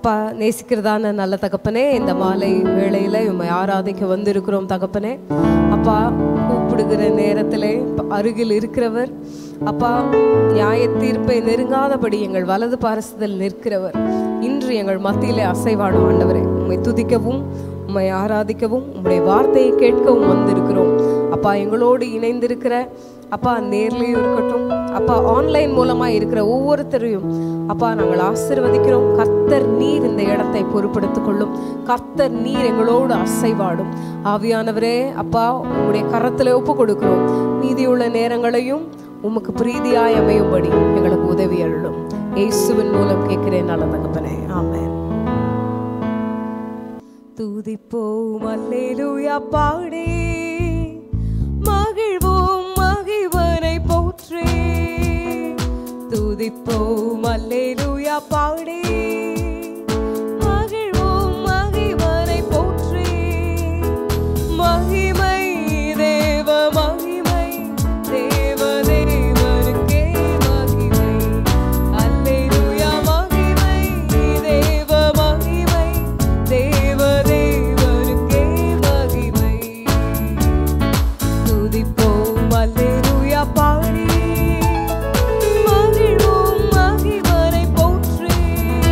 அப்பா நேசிக்கிறதான நல்ல தகப்பனே, இந்த மாலை வேளையில் உம்மை ஆராதிக்க வந்திருக்கிறோம் தகப்பனே. அப்பா கூப்பிடுகிற நேரத்திலே அருகில் இருக்கிறவர், அப்பா நியாய தீர்ப்பை நெருங்காதபடி எங்கள் வலது பாரசத்தில் நிற்கிறவர், இன்று எங்கள் மத்தியிலே அசைவாடும் ஆண்டவரே. உம்மை துதிக்கவும் உம்மை ஆராதிக்கவும் உம்முடைய வார்த்தையை கேட்கவும் வந்திருக்கிறோம். அப்பா எங்களோடு இணைந்திருக்கிற அப்பா நேர்லையும் இருக்கட்டும், அப்பா ஆன்லைன் மூலமாக இருக்கிற ஒவ்வொருத்தரையும் அப்பா நாங்கள் ஆசீர்வதிக்கிறோம். கர்த்தர் நீர் இந்த இடத்தை பொறுப்படுத்திக் கொள்ளும். கர்த்தர் நீர் எங்களோடு அசைவாடும். ஆவியானவரே அப்பா உங்களுடைய கரத்தில் ஒப்பு கொடுக்கிறோம். மீதியுள்ள நேரங்களையும் உமக்கு பிரீதியாய் அமையும்படி எங்களுக்கு உதவி அருளும். இயேசுவின் மூலம் கேட்கிறேன் நல்ல தகப்பனே, ஆமென். துதிப்போம் அல்லேலூயா பாடி மகிழ்வோம் மகிழ்வனை போற்றி. துதிப்போம் அல்லேலூயா பாடி மகிழ்வோம் மகிழ்வனை போற்றி. மகிமை தேவ மகிமை தேவ தேவனுக்கே மகிமை. அல்லேலூயா மகிமை தேவ மகிமை தேவ தேவனுக்கே மகிமை. துதிப்போம் அல்லேலூயா பாடி மகிழ்வோம் மகிழ்வனை போற்றி.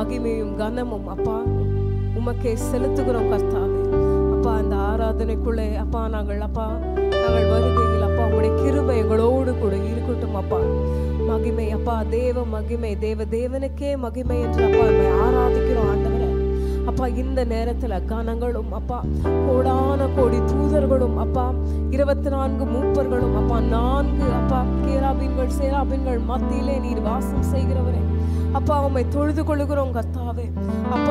மகிமையும் கனமும் அப்பா உமக்கே செலுத்துகிறோம் கர்த்தாவே. அப்பா அந்த ஆராதனைக்குள்ளே அப்பா நாங்கள் வருகையில் அப்பா உங்களுடைய கிருபை எங்களோடு கூட இருக்கட்டும் அப்பா. மகிமை அப்பா, தேவ மகிமை, தேவனுக்கே மகிமை என்று அப்பா நம்மை ஆராதிக்கிறோம் ஆண்டவரே. அப்பா இந்த நேரத்துல கனங்களும் அப்பா கோடான கோடி தூதர்களும் அப்பா 24 மூப்பர்களும் அப்பா 4 அப்பா கேராபீன்கள் சேராபீன்கள் மத்தியிலே நீர் வாசம் செய்கிறவரே அப்பா உம்மை தொழுது கொள்ளுகிறோம் கர்த்தாவே. அப்பா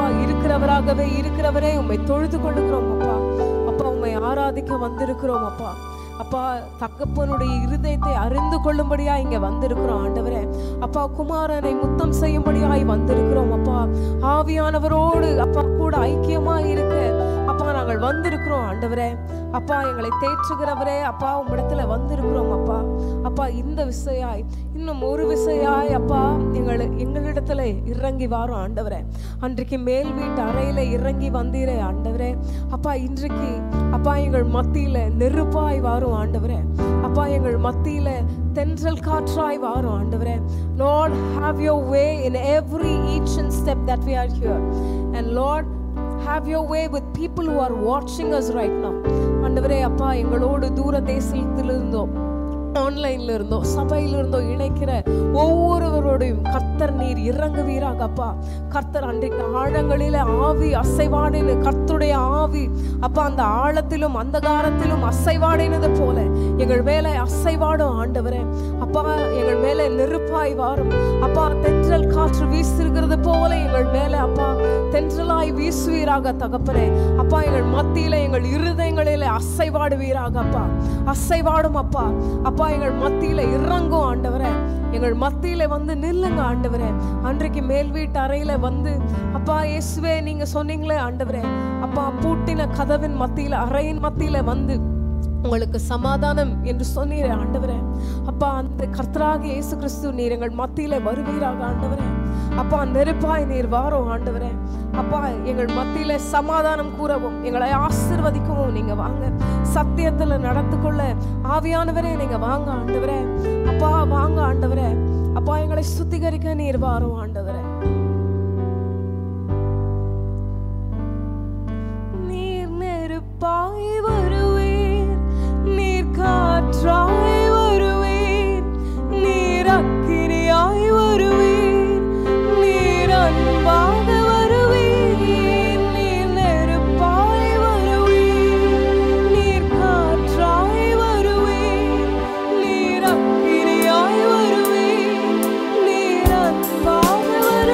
இருக்கிறவரே உம்மை தொழுது கொள்ளுகிறோம் அப்பா. அப்பா உம்மை ஆராதிக்க வந்திருக்கிறோம் அப்பா. அப்பா தகப்பனுடைய இருதயத்தை அறிந்து கொள்ளும்படியா இங்க வந்திருக்கிறோம் ஆண்டவரே. அப்பா குமாரனை முத்தம் செய்யும்படியாய் வந்திருக்கிறோம் அப்பா. ஆவியானவரோடு அப்பா கூட ஐக்கியமா இருக்க அப்பா நாங்கள் வந்திருக்கிறோம் ஆண்டவரே. அப்பா எங்களை தேற்றுகிறவரே அப்பா உம்மிடத்துல வந்திருக்கிறோம் அப்பா. அப்பா இந்த விசையாய் இன்னும் ஒரு விசையாய் அப்பா எங்களிடத்துல இறங்கி வாரோம் ஆண்டவரே. அன்றைக்கு மேல் வீட்டு அறையில இறங்கி வந்தீரே ஆண்டவரே. அப்பா இன்றைக்கு அப்பா எங்கள் மத்தியில நெருப்பாய் வாரும் ஆண்டவரே. அப்பா எங்கள் மத்தியில தென்றல் காற்றாய் வாரும் ஆண்டவரே. Lord, have your way in each and step that we are here, and Lord, have your way with people who are watching us right now. ஆண்டவரே அப்பா எங்களோடு தூர தேசத்திலிருந்தோம், ஆன்லைன்ல இருந்தோ, சபையில இருந்தோ இணைக்கிற ஒவ்வொருவரோடையும் கர்த்தர் நீர் இறங்குவீராக அப்பா. கர்த்தர் அன்றைக்கு ஆழங்களில ஆவி அசைவாடினு கர்த்தருடைய ஆவி அப்பா அந்த ஆழத்திலும் அந்தகாரத்திலும் அசைவாடினது போல எங்கள் மேலே அசைவாடும் ஆண்டவரே. அப்பா எங்கள் மேலே நெருப்பாய் வாரும் அப்பா. தென்றல் காற்று வீசுகிறது போல எங்கள் மேலே அப்பா தென்றலாய் வீசுவீராக தகப்பனே. அப்பா எங்கள் மத்தியில எங்கள் இருதயங்களில அசைவாடுவீராக அப்பா. அசைவாடும் அப்பா. அப்பா எங்கள் மத்தியில இறங்கும் ஆண்டவரே. எங்கள் மத்தியில வந்து நில்லுங்க ஆண்டவரே. அன்றைக்கு மேல் வீட்டு அறையில வந்து அப்பா இயேசுவே நீங்க சொன்னீங்களே ஆண்டவரே அப்பா பூட்டின கதவின் மத்தியில அறையின் மத்தியில வந்து உங்களுக்கு சமாதானம் என்று சொன்னீரே ஆண்டவரே. அப்பா அந்த கர்த்தராகிய இயேசு கிறிஸ்து நீர் எங்கள் மத்தியில வருவீராக ஆண்டவரே. அப்பா நெருப்பாய் நீர் வாரும் ஆண்டவரே. அப்பா எங்கள் மத்தியில சமாதானம் கூறவும் எங்களை ஆசீர்வதிக்கவும் நீங்க வாங்க. சத்தியத்துல நடந்து கொள்ள ஆவியானவரே நீங்க வாங்க ஆண்டவரே. அப்பா வாங்க ஆண்டவரே. அப்பா எங்களை சுத்திகரிக்க நீர் வாரும் ஆண்டவரே. நீர் நெருப்பாய் வருவீர், நீர் காற்றாய் வருவீர், நீர் அக்கினியாய் வருவீர், நீர் அன்பாக வருவீர், நீர் நெருப்பாய் வருவீர், நீர் காற்றாய் வருவீர், நீர் அக்கினியாய் வருவீர், நீர் அன்பாக வருவீர்.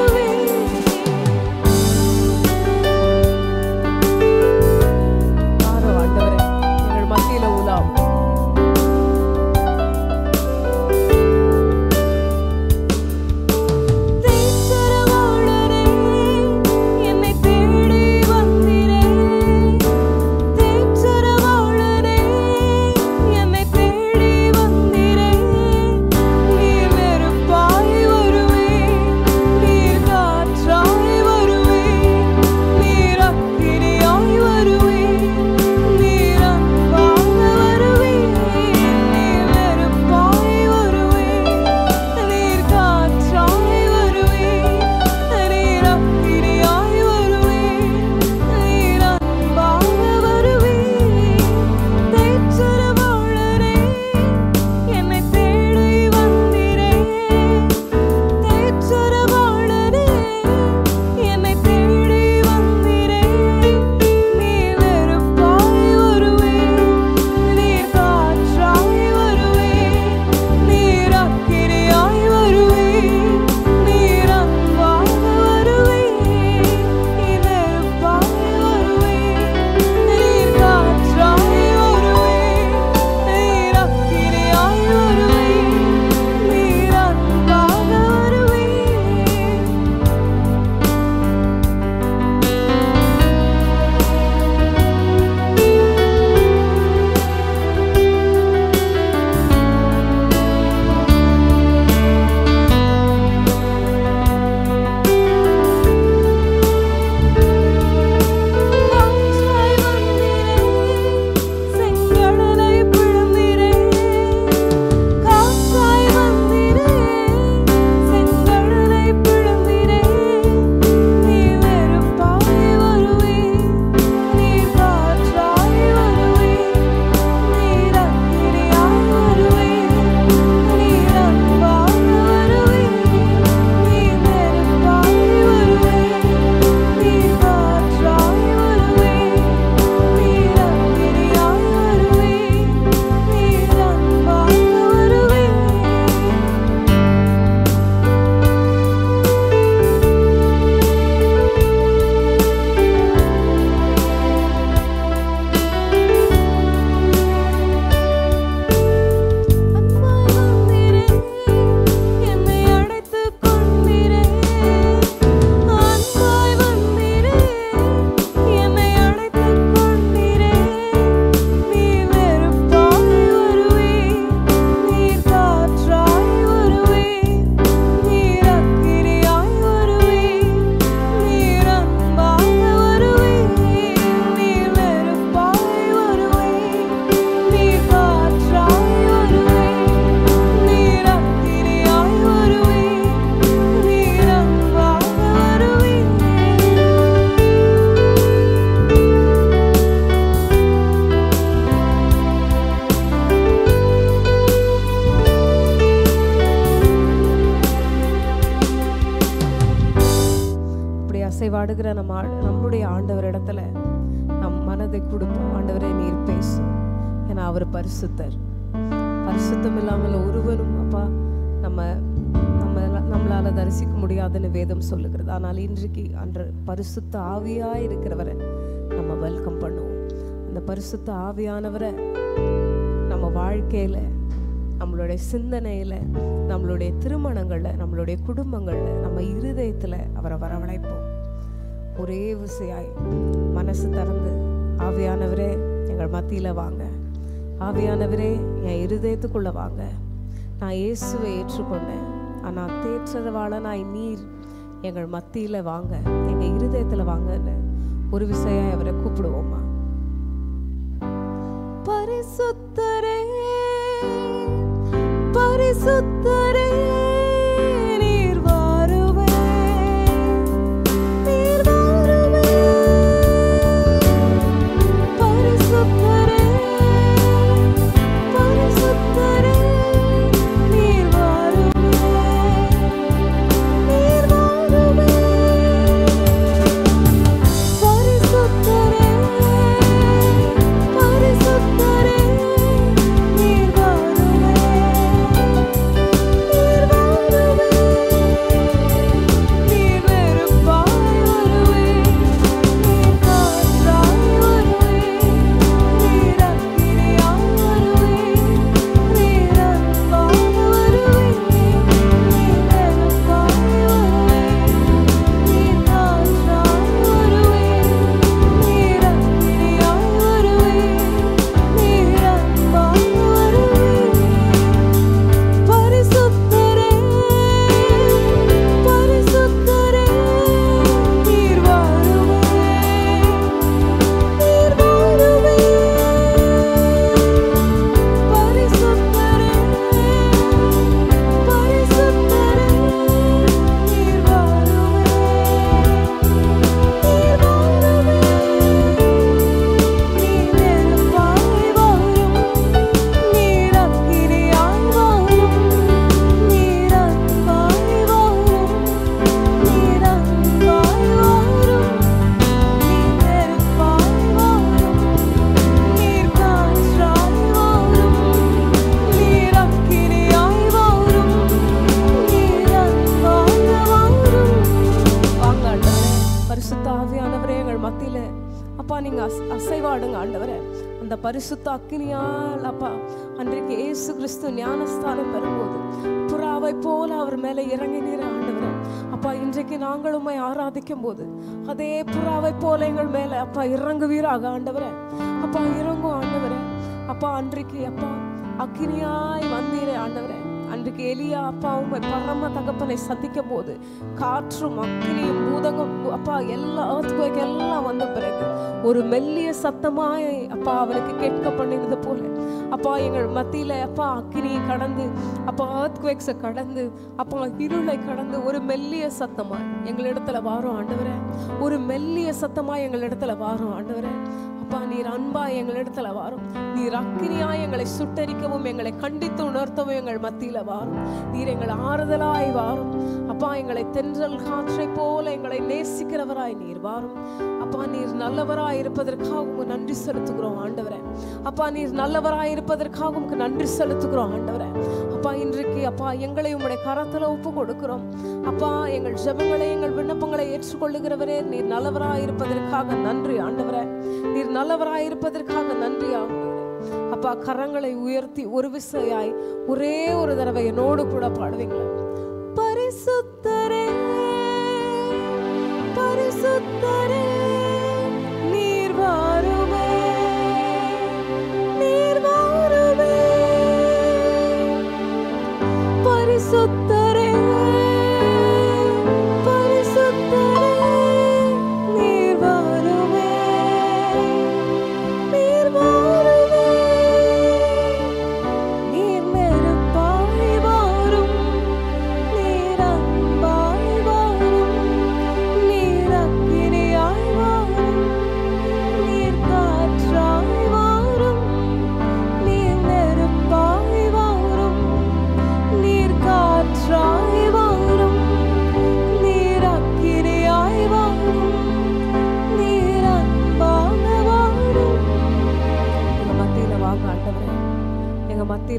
பாடுகிற நம்முடைய ஆண்டவர் இடத்துல நம் மனதை கொடுப்போம். ஆண்டவரே நீர் பேசும், ஏன்னா அவர் பரிசுத்தர். பரிசுத்தம் இல்லாமல் ஒருவரும் அப்பா நம்மளால தரிசிக்க முடியாதுன்னு வேதம் சொல்லுகிறது. ஆனால் இன்றைக்கு அன்று பரிசுத்த ஆவியாய் இருக்கிறவரை நம்ம வெல்கம் பண்ணுவோம். அந்த பரிசுத்த ஆவியானவரை நம்ம வாழ்க்கையில, நம்மளுடைய சிந்தனையில, நம்மளுடைய திருமணங்கள்ல, நம்மளுடைய குடும்பங்கள்ல, நம்ம இருதயத்துல அவரை வரவழைப்போம். ஒரே விசையாய் மனசு திறந்து, ஆவியானவரே எங்கள் மத்தியில வாங்க, ஆவியானவரே என் இருதயத்துக்குள்ள வாங்க, நான் இயேசுவை ஏற்றுக்கொண்டேன், ஆனால் தேற்றவாளனாய் நீர் எங்கள் மத்தியில வாங்க, எங்க இருதயத்துல வாங்கன்னு ஒரு விசையாய் அவரை கூப்பிடுவோமா? பரிசுத்தரே பரிசுத்தரே நீர் வாருவே, நீர் வாருவே. பரிசுத்தரே பரிசுத்தரே நீர் வாருவே, நீர் வாருவே. பரிசுத்தரே பரிசுத்தரே நீர் வாருவே, நீர் வாருவே. நீர் நெருப்பாய் வருவே, நீர் காற்றாய் வருவே, நீர் அக்கினியாய் வருவே, நீர் அன்பாய் வருவே. நீர் நெருப்பாய் வருவே, நீர் காற்றாய் வருவே, நீர் அக்கினியாய் வருவே, நீர் அன்பாய் வருவே. பரிசுத்தரே பரிசுத்தரே நீர் வாருவே, நீர் வாருவே. பரிசுத்தரே பரிசுத்தரே நீர் வாருவே, நீர் வாருவே. நீர் நெருப்பாய் வாரும், நீர் அக்கினியாய் வாரும், நீர் அன்பாய் வாரும், நீர் அன்பாய் வாரும். நீர் நெருப்பாய் வாரும், நீர் காற்றாய் வாரும், நீர் அக்கினியாய் வாரும், நீர் அன்பாய் வாரும். வாங்க ஆண்டவரே, பரிசுத்த ஆவியானவரே எங்கள் மத்தியில அப்பா நீங்க அசைவாடுங்க ஆண்டவரே. அந்த பரிசுத்த அக்கினியால் அப்பா அன்றைக்கு இயேசு கிறிஸ்து ஞானஸ்தானம் பெறும்போது புறாவை போல அவர் மேலே இறங்கினீர் ஆண்டவரே. அப்பா இன்றைக்கு நாங்கள் உம்மை ஆராதிக்கும் போது அதே புறாவை போல எங்கள் மேல அப்பா இறங்குவீராக ஆண்டவரே. அப்பா இறங்கும் ஆண்டவரே. அப்பா அன்றைக்கு அப்பா அக்கினியாய் வந்தீரே ஆண்டவரே. அன்றைக்கு எலியா அப்பா உம்மை பரம தகப்பனை சந்திக்கும் போது காற்றும் அக்கினியும் பூதகம் அப்பா எல்லா எல்லாம் வந்த பிறகு ஒரு மெல்லிய சத்தமாய் அப்பா அவனுக்கு கேட்க பண்ணினது போல அப்பா எங்கள் மத்தியில அப்பா அக்கினியை கடந்து அப்பா earthquakes கடந்து அப்பா இருளை கடந்து ஒரு மெல்லிய சத்தமாய் எங்களிடத்துல வாரும் ஆண்டவரே. ஒரு மெல்லிய சத்தமாய் எங்களிடத்துல வாரும் ஆண்டவரே. அப்பா நீர் அன்பா எங்களிடத்துல வாரும். நீர் அக்கினியாய் எங்களை சுட்டரிக்கவும் எங்களை கண்டித்து உணர்த்தவும் எங்கள் மத்தியில வாரும். நீர் எங்கள் ஆறுதலாய் வாரும். அப்பா எங்களை தென்றல் காற்றை போல எங்களை நேசிக்கிறவராய் நீர் வாரும். அப்பா நீர் நல்லவராய் இருப்பதற்காக உங்க நன்றி செலுத்துகிறோம் ஆண்டவரே. அப்பா நீர் நல்லவராய் இருப்பதற்காக உங்க நன்றி செலுத்துகிறோம் ஆண்டவரே. அப்பா இன்றைக்கு அப்பா எங்களை உம்முடைய கரத்துல ஒப்பு கொடுக்கிறோம். அப்பா எங்கள் ஜெபங்களை எங்கள் விண்ணப்பங்களை ஏற்றுக்கொள்ளுகிறவரே நீர் நல்லவராய் இருப்பதற்காக நன்றி ஆண்டவரே. நீர் நல்லவராய் இருப்பதற்காக நன்றி ஆண்டவரே. அப்பா கரங்களை உயர்த்தி ஒரு விசையாய் ஒரே ஒரு தடவை என்னோடு கூட பாடுவீங்களா? பரிசுத்தரே பரிசுத்தரே நீர் வாருமே, நீர் வாருமே. பரிசுத்தரே பரிசுத்தரே நீர் வாருமே, நீர் வாருமே. நீர் நெருப்பாய் வாரும்,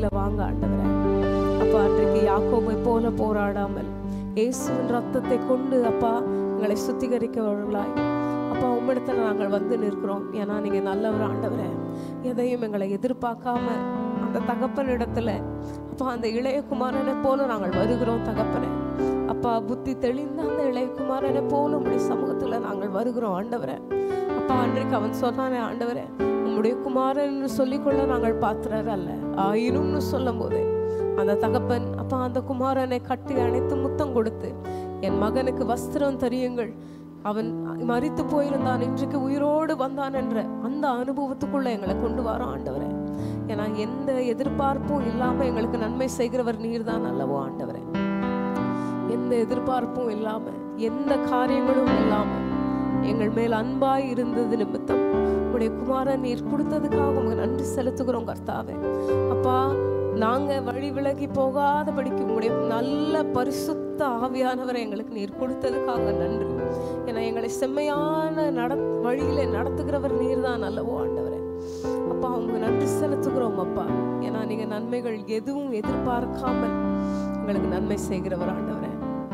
வெளியில வாங்க ஆண்டவரே. அப்பா அன்றைக்கு யாக்கோபை போல போராடாமல் இயேசுவின் ரத்தத்தை கொண்டு அப்பா எங்களை சுத்திகரிக்கிறவர்களாய் அப்பா உம்மிடத்துல நாங்கள் வந்து நிற்கிறோம். ஏன்னா நீங்க நல்லவர் ஆண்டவரே. எதையும் எங்களை எதிர்பார்க்காம அந்த தகப்பனிடத்துல அப்பா அந்த இளையகுமாரனை போல நாங்கள் வருகிறோம் தகப்பனே. அப்பா புத்தி தெளிந்த அந்த இளையகுமாரனை போல உங்களுடைய சமூகத்துல நாங்கள் வருகிறோம் ஆண்டவரே. அப்பா அன்றைக்கு அவன் சொன்னானே ஆண்டவரே, உம்முடைய குமாரன் சொல்லிக்கொள்ள நாங்கள் பாத்திரர் அல்ல, ஆயினும்னு சொல்லும் போது அந்த தகப்பன் அப்பா அந்த குமாரனை கட்டி அணைத்து முத்தம் கொடுத்து, என் மகனுக்கு வஸ்திரம் தரியுங்கள், அவன் மரித்து போயிருந்தான் இன்றைக்கு உயிரோடு வந்தான் என்ற அந்த அனுபவத்துக்குள்ள எங்களை கொண்டு வரோம் ஆண்டவரே. ஏன்னா எந்த எதிர்பார்ப்பும் இல்லாம எங்களுக்கு நன்மை செய்கிறவர் நீர் தான் அல்லவோ ஆண்டவரே. எந்த எதிர்பார்ப்பும் இல்லாம எந்த காரியங்களும் இல்லாம எங்கள் மேல் அன்பாய் இருந்தது நிமித்தம் உடைய குமாரன் நீர் கொடுத்ததுக்காக உங்க நன்றி செலுத்துகிறோம் கர்த்தாவே. அப்பா நாங்க வழி விலகி போகாதபடிக்கு உங்களுடைய நல்ல பரிசுத்த ஆவியானவரை எங்களுக்கு நீர் கொடுத்ததுக்காக நன்றி. ஏன்னா எங்களை செம்மையான வழியில நடத்துகிறவர் நீர் தான் அல்லவோ ஆண்டவரே. அப்பா உங்க நன்றி செலுத்துகிறோம் அப்பா. ஏன்னா நீங்க நன்மைகள் எதுவும் எதிர்பார்க்காமல் எங்களுக்கு நன்மை செய்கிறவர் ஆண்டவரே.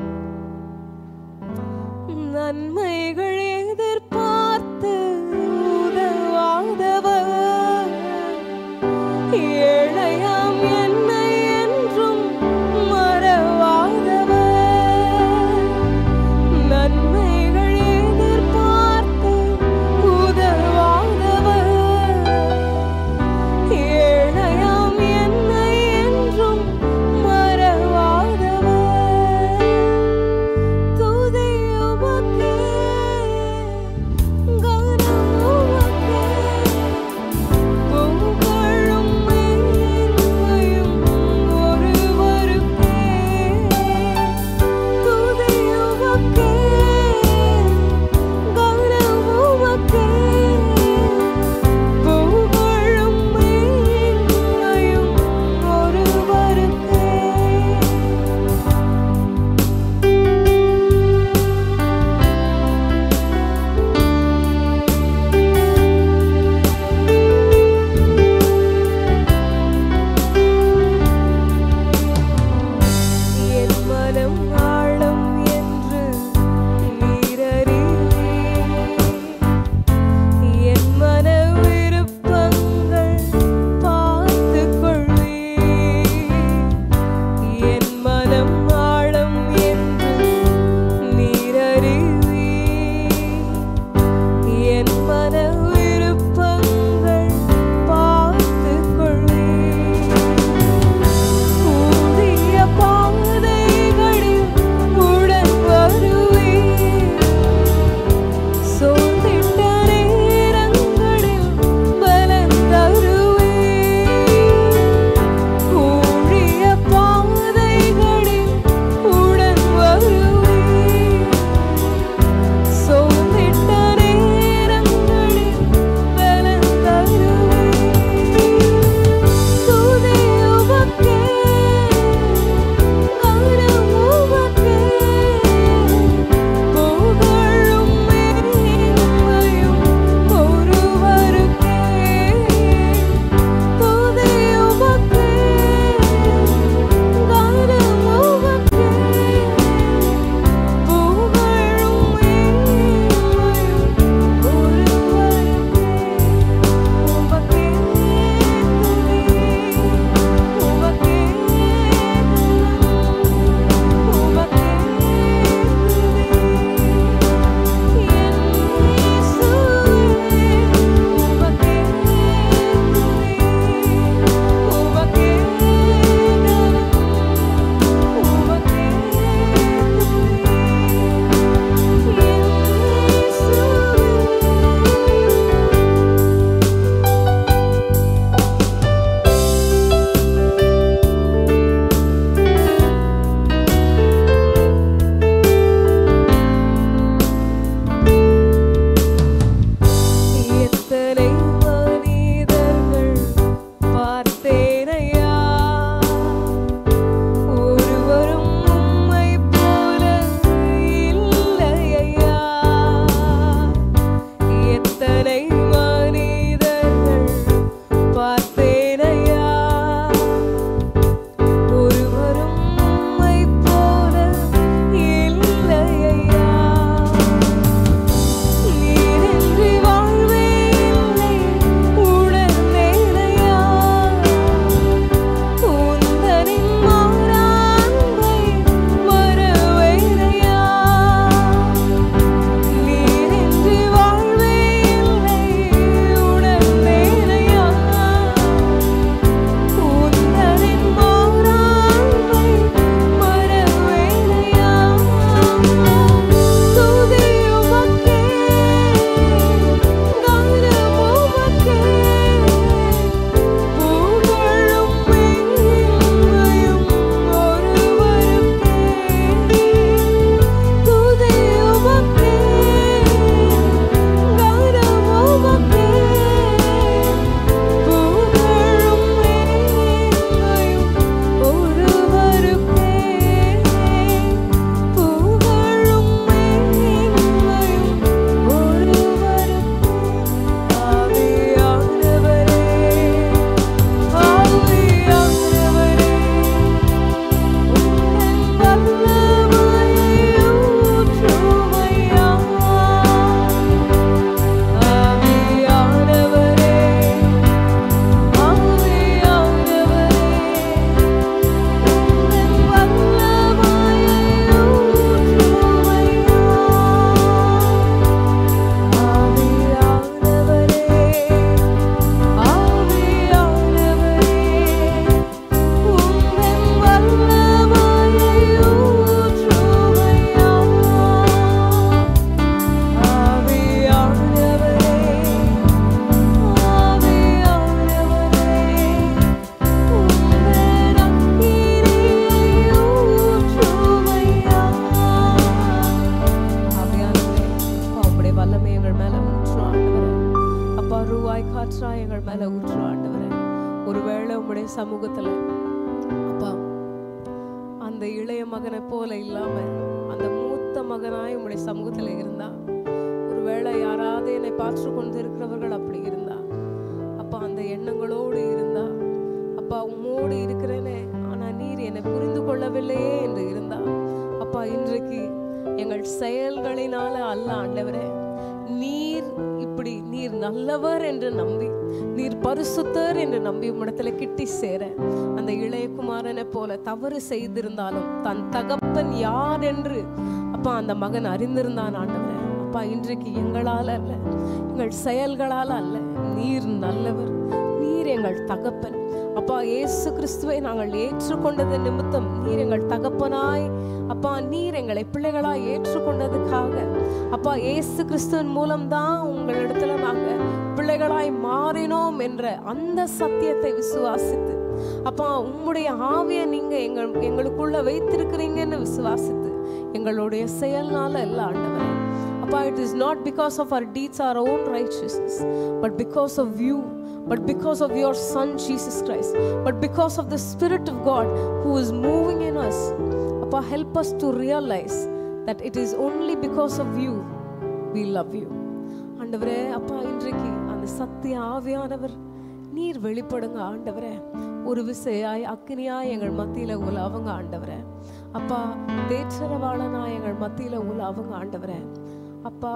நன்மைகள் எதிர்பார்த்து உதவாதவர், ஏழையாம் என்னை என்றும் மறவாதவர். நன்மைகள் எதிர்பார்த்து உதவாதவர், ஏழையாம் என்னை என்றும் மறவாதவர். துதி உமக்கே அந்த இளைய மகனை போல இல்லாம அந்த மூத்த மகனாய் உம்முடைய சமூகத்துல இருந்தா, ஒருவேளை யாராவது என்னை பார்த்து கொண்டு இருக்கிறவர்கள் அப்படி இருந்தா அப்பா, அந்த எண்ணங்களோடு இருந்தா அப்பா, உம்மோடு இருக்கிறேனே ஆனா நீர் என்னை புரிந்து கொள்ளவில்லையே என்று இருந்தா அப்பா, இன்றைக்கு எங்கள் செயல்களினால அல்ல ஆண்டவரே, நீர் நல்லவர் என்று நம்பி, நீர் பரிசுத்தர் என்று நம்பி உம்மிடத்துல கிட்டி சேர, அந்த இளைய குமாரனை போல தவறு செய்திருந்தாலும் தன் தகப்பன் யார் என்று அப்பா அந்த மகன் அறிந்திருந்தான் ஆண்டவரே. அப்பா, இன்றைக்கு எங்களால் அல்ல, எங்கள் செயல்களால் அல்ல, நீர் நல்லவர், நீர் எங்கள் தகப்பன். அப்பா, இயேசு கிறிஸ்துவை நாங்கள் ஏற்றுக்கொண்டது நிமித்தம் நீர் எங்கள் தகப்பனாய் அப்பா, நீர் எங்களை பிள்ளைகளாய் ஏற்றுக்கொண்டதுக்காக அப்பா, இயேசு கிறிஸ்துவின் மூலம்தான் உங்களிடத்துல நாங்கள் பிள்ளைகளாய் மாறினோம் என்ற அந்த சத்தியத்தை விசுவாசித்து அப்பா, உம்முடைய ஆவியை நீங்க எங்களுக்குள்ள வைத்திருக்கிறீங்கன்னு விசுவாசித்து, எங்களுடைய செயல்னால இல்ல ஆண்டவரே அப்பா, it is not because of our deeds, our own righteousness, but because of you, but because of your Son Jesus Christ, but because of the Spirit of God who is moving in us. Appa, help us to realize that it is only because of you we love you. ஆண்டவரே அப்பா, இன்றைக்கு அந்த சத்திய ஆவியானவர் நீர் வெளிப்படுங்க ஆண்டவரே, ஒரு விசையாய் அக்னியாய் எங்கள் மத்தியில உலாவுங்க ஆண்டவரே அப்பா, தேற்றரவாளனாய் எங்கள் மத்தியில உலாவுங்க ஆண்டவரே அப்பா,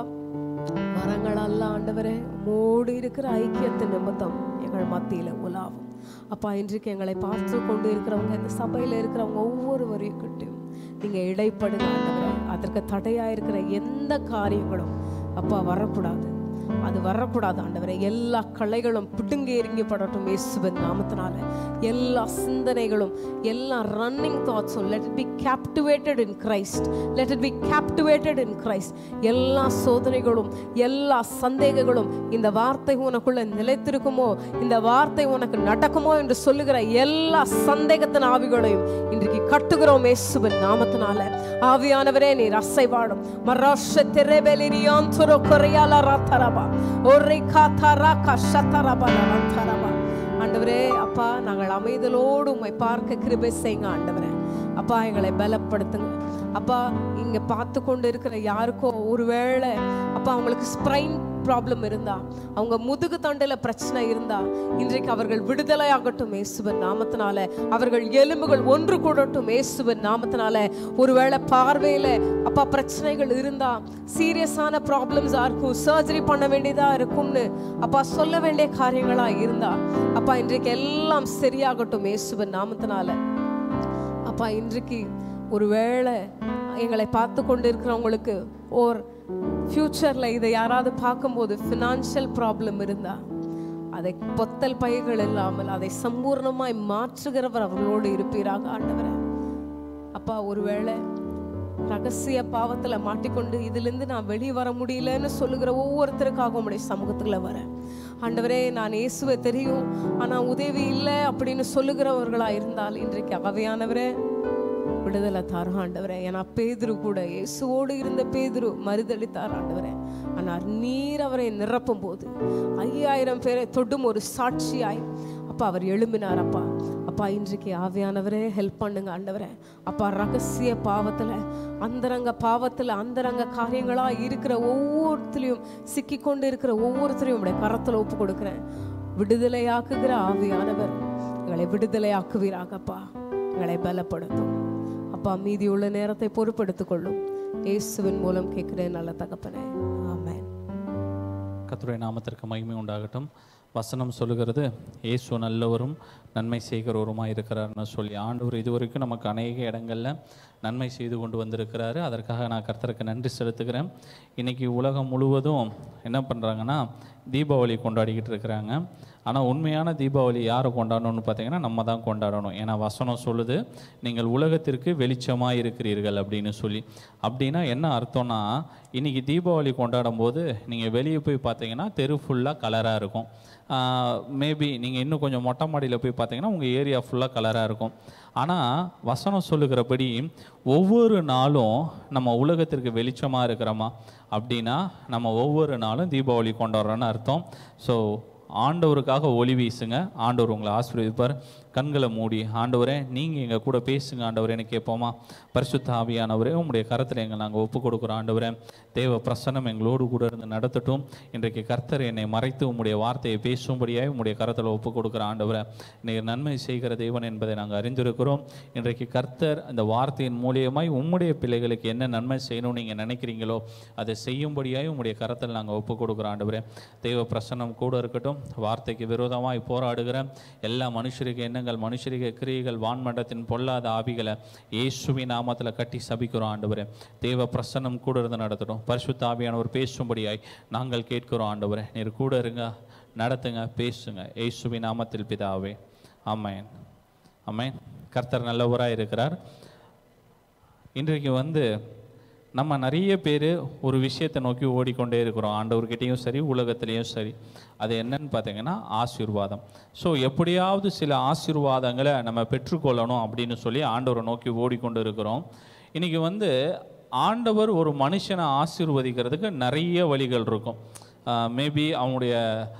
வரங்கள் அல்ல ஆண்டவரே, மோடு இருக்கிற ஐக்கியத்தின் நிமித்தம் எங்கள் மத்தியில உலாவும் அப்பா. இன்றைக்கு எங்களை பார்த்து கொண்டு இருக்கிறவங்க, இந்த சபையில இருக்கிறவங்க ஒவ்வொருவரையும் கிட்டையும் நீங்க இடைப்படுங்க ஆண்டவரே. அதற்கு தடையா இருக்கிற எந்த காரியங்களும் அப்பா வரக்கூடாது, அது வரக்கூடாது ஆண்டவரே. எல்லா கலைகளும் பிடுங்கி எறிங்கப்படட்டும் இயேசுவின் நாமத்தினால. எல்லா சிந்தனைகளும், எல்லா ரன்னிங் தாட்ஸும் let it be captivated in Christ, let it be captivated in Christ. எல்லா சோதனைகளும், எல்லா சந்தேகங்களும், இந்த வார்த்தை உனக்குள்ள நிலைத்திருக்குமோ, இந்த வார்த்தை உனக்கு நடக்குமோ என்று சொல்லுகிற எல்லா சந்தேகத்தின் ஆவிகளையும் இன்றைக்கு கட்டுகிறோம் இயேசுவின் நாமத்தினால. ஆவியானவரே, நீர் அசைவாடும் மராஷ தெரபெலிரியான் துரோ கொரையாலா ராத்தரபா ஒரே காதாரா கஷதரபா லந்தரபா. ஆண்டவரே அப்பா, நாங்கள் அமைதலோடு உம்மை பார்க்க கிருபை செய்யுங்க ஆண்டவரே அப்பா, எங்களை பலப்படுத்துங்க அப்பா. இங்க பார்த்து கொண்டு இருக்கிற யாருக்கோ ஒருவேளை அப்பா அவங்களுக்கு ஸ்ப்ரைன் ப்ராப்ளம் இருந்தா, அவங்க முதுகு தண்டில பிரச்சனை இருந்தா, இன்றைக்கு அவர்கள் விடுதலை ஆகட்டும் இயேசுவின் நாமத்தினால. அவர்கள் எலும்புகள் ஒன்று கூடட்டும் இயேசுவின் நாமத்தினால. ஒருவேளை பார்வையில அப்பா பிரச்சனைகள் இருந்தா, சீரியஸான ப்ராப்ளம்ஸா இருக்கும், சர்ஜரி பண்ண வேண்டியதா இருக்கும்னு அப்பா சொல்ல வேண்டிய காரியங்களா இருந்தா அப்பா, இன்றைக்கு எல்லாம் சரியாகட்டும் இயேசுவின் நாமத்தினால. அப்பா, இன்றைக்கு ஒருவேளை எங்களை பார்த்து கொண்டு இருக்கிறவங்களுக்கு ஒரு ஃபியூச்சர்ல இதை யாராவது பார்க்கும்போது ஃபினான்ஷியல் ப்ராப்ளம் இருந்தா, அதை பொத்தல் பைகள் இல்லாமல் அதை சம்பூர்ணமாய் மாற்றுகிறவர் அவர்களோடு இருப்பீராக ஆண்டவரே அப்பா. ஒருவேளை ரகசிய பாவத்துல மாட்டிக்கொண்டு இதிலிருந்து நான் வெளியே வர முடியலன்னு சொல்லுகிற ஒவ்வொருத்தருக்காக உம்முடைய சமூகத்துல வரேன் ஆண்டவரே. நான் இயேசுவை தெரியும் ஆனா உதவி இல்லை அப்படின்னு சொல்லுகிறவர்களா இருந்தால் இன்றைக்கு ஆவியானவரே விடுதலை தாரும் ஆண்டவரே. ஏன்னா பேதுரு கூட, இயேசுவோடு இருந்த பேதுரு மறுதளித்தார் ஆண்டவரே. ஆனால் நீர் அவரை நிரப்பும் போது 5000 பேரை தொடும் ஒரு சாட்சியாய் அப்பா அவர் எழும்பினார் அப்பா. அப்பா, இன்றைக்கு ஆவியானவரே ஹெல்ப் பண்ணுங்க ஆண்டவரே அப்பா. ரகசிய பாவத்துல, அந்தரங்க பாவத்துல, அந்தரங்க காரியங்களா இருக்கிற ஒவ்வொருத்திலையும் சிக்கி கொண்டு இருக்கிற ஒவ்வொருத்தரையும் உடைய கரத்துல ஒப்பு கொடுக்கிறேன். விடுதலையாக்குகிற ஆவியானவர் எங்களை விடுதலையாக்குவீராகப்பா. எங்களை பலப்படுத்தும் அப்பா. மீதியுள்ள நேரத்தை பொறுப்படுத்திக் கொள்ளும் இயேசுவின் மூலம் கேட்கிறேன் நல்ல தகப்பனே, ஆமென். கர்த்தருடைய நாமத்திற்கு மகிமை உண்டாகட்டும். வசனம் சொல்லுகிறது, இயேசு நல்லவரும் நன்மை செய்கிறவருமாக இருக்கிறார்னு சொல்லி ஆண்டவர் இதுவரைக்கும் நமக்கு அநேக இடங்களில் நன்மை செய்து கொண்டு வந்திருக்கிறாரு. அதற்காக நான் கர்த்தருக்கு நன்றி செலுத்துகிறேன். இன்றைக்கி உலகம் முழுவதும் என்ன பண்ணுறாங்கன்னா தீபாவளி கொண்டாடிக்கிட்டு இருக்கிறாங்க. ஆனால் உண்மையான தீபாவளி யாரை கொண்டாடணும்னு பார்த்தீங்கன்னா நம்ம தான் கொண்டாடணும். ஏன்னா வசனம் சொல்லுது, நீங்கள் உலகத்திற்கு வெளிச்சமாக இருக்கிறீர்கள் அப்படின்னு சொல்லி. அப்படின்னா என்ன அர்த்தம்னா, இன்றைக்கி தீபாவளி கொண்டாடும் போது நீங்கள் வெளியே போய் பார்த்தீங்கன்னா தெரு ஃபுல்லாக கலராக இருக்கும். மேபி நீங்கள் இன்னும் கொஞ்சம் மொட்டை மாடியில் போய் பார்த்தீங்கன்னா உங்கள் ஏரியா ஃபுல்லாக கலராக இருக்கும். ஆனால் வசனம் சொல்லுகிறபடி ஒவ்வொரு நாளும் நம்ம உலகத்திற்கு வெளிச்சமாக இருக்கிறோமா அப்படின்னா நம்ம ஒவ்வொரு நாளும் தீபாவளி கொண்டாடுறோன்னு அர்த்தம். ஸோ ஆண்டவருக்காக ஒளி வீசுங்க, ஆண்டவர் உங்களை ஆசீர்வதிப்பார். கண்களை மூடி ஆண்டவரே நீங்கள் எங்கள் கூட பேசுங்க ஆண்டவரேன்னு கேட்போமா? பரிசுத்த ஆவியானவரே, உங்களுடைய கரத்தில் எங்களை நாங்கள் ஒப்பு கொடுக்குறோம் ஆண்டவரே. தேவ பிரசன்னம் எங்களோடு கூட இருந்து நடத்தட்டும். இன்றைக்கு கர்த்தர் என்னை மறைத்து உம்முடைய வார்த்தையை பேசும்படியாக உம்முடைய கரத்தில் ஒப்பு கொடுக்குற ஆண்டவரே. நீர் நன்மை செய்கிற தேவன் என்பதை நாங்கள் அறிந்திருக்கிறோம். இன்றைக்கு கர்த்தர் அந்த வார்த்தையின் மூலியமாய் உம்முடைய பிள்ளைகளுக்கு என்ன நன்மை செய்யணும்னு நீங்கள் நினைக்கிறீங்களோ அதை செய்யும்படியாக உம்முடைய கரத்தில் நாங்கள் ஒப்பு கொடுக்குறோம் ஆண்டவரே. தேவ பிரசன்னம் கூட இருக்கட்டும். வார்த்தைக்கு விரோதமாய் போராடுகிற எல்லா மனுஷருக்கு எண்ணங்கள், மனுஷருக்கு கிரியைகள், வான்மண்டத்தின் பொல்லாத ஆவிகளை இயேசுவின் நாமத்தில் கட்டி சபிக்கிறோம் ஆண்டவரே. தேவ பிரசன்னம் கூட இருந்து நடத்தட்டும். பரிசுத்த ஆவியானவர் பேசும்படியாய் நாங்கள் கேட்கிறோம் ஆண்டவரே. நீர் கூட இருங்க, நடத்துங்க, பேசுங்க. இயேசுவின் நாமத்தில் பிதாவே, ஆமென். ஆமென். கர்த்தர் நல்லவராக இருக்கிறார். இன்றைக்கு நம்ம நிறைய பேர் ஒரு விஷயத்தை நோக்கி ஓடிக்கொண்டே இருக்கிறோம், ஆண்டவர்கிட்டையும் சரி உலகத்திலையும் சரி. அது என்னன்னு பார்த்தீங்கன்னா ஆசீர்வாதம். ஸோ எப்படியாவது சில ஆசீர்வாதங்களை நம்ம பெற்றுக்கொள்ளணும் அப்படின்னு சொல்லி ஆண்டவரை நோக்கி ஓடிக்கொண்டு இருக்கிறோம். இன்றைக்கி ஆண்டவர் ஒரு மனுஷனை ஆசீர்வதிக்கிறதுக்கு நிறைய வழிகள் இருக்கும். மேபி அவனுடைய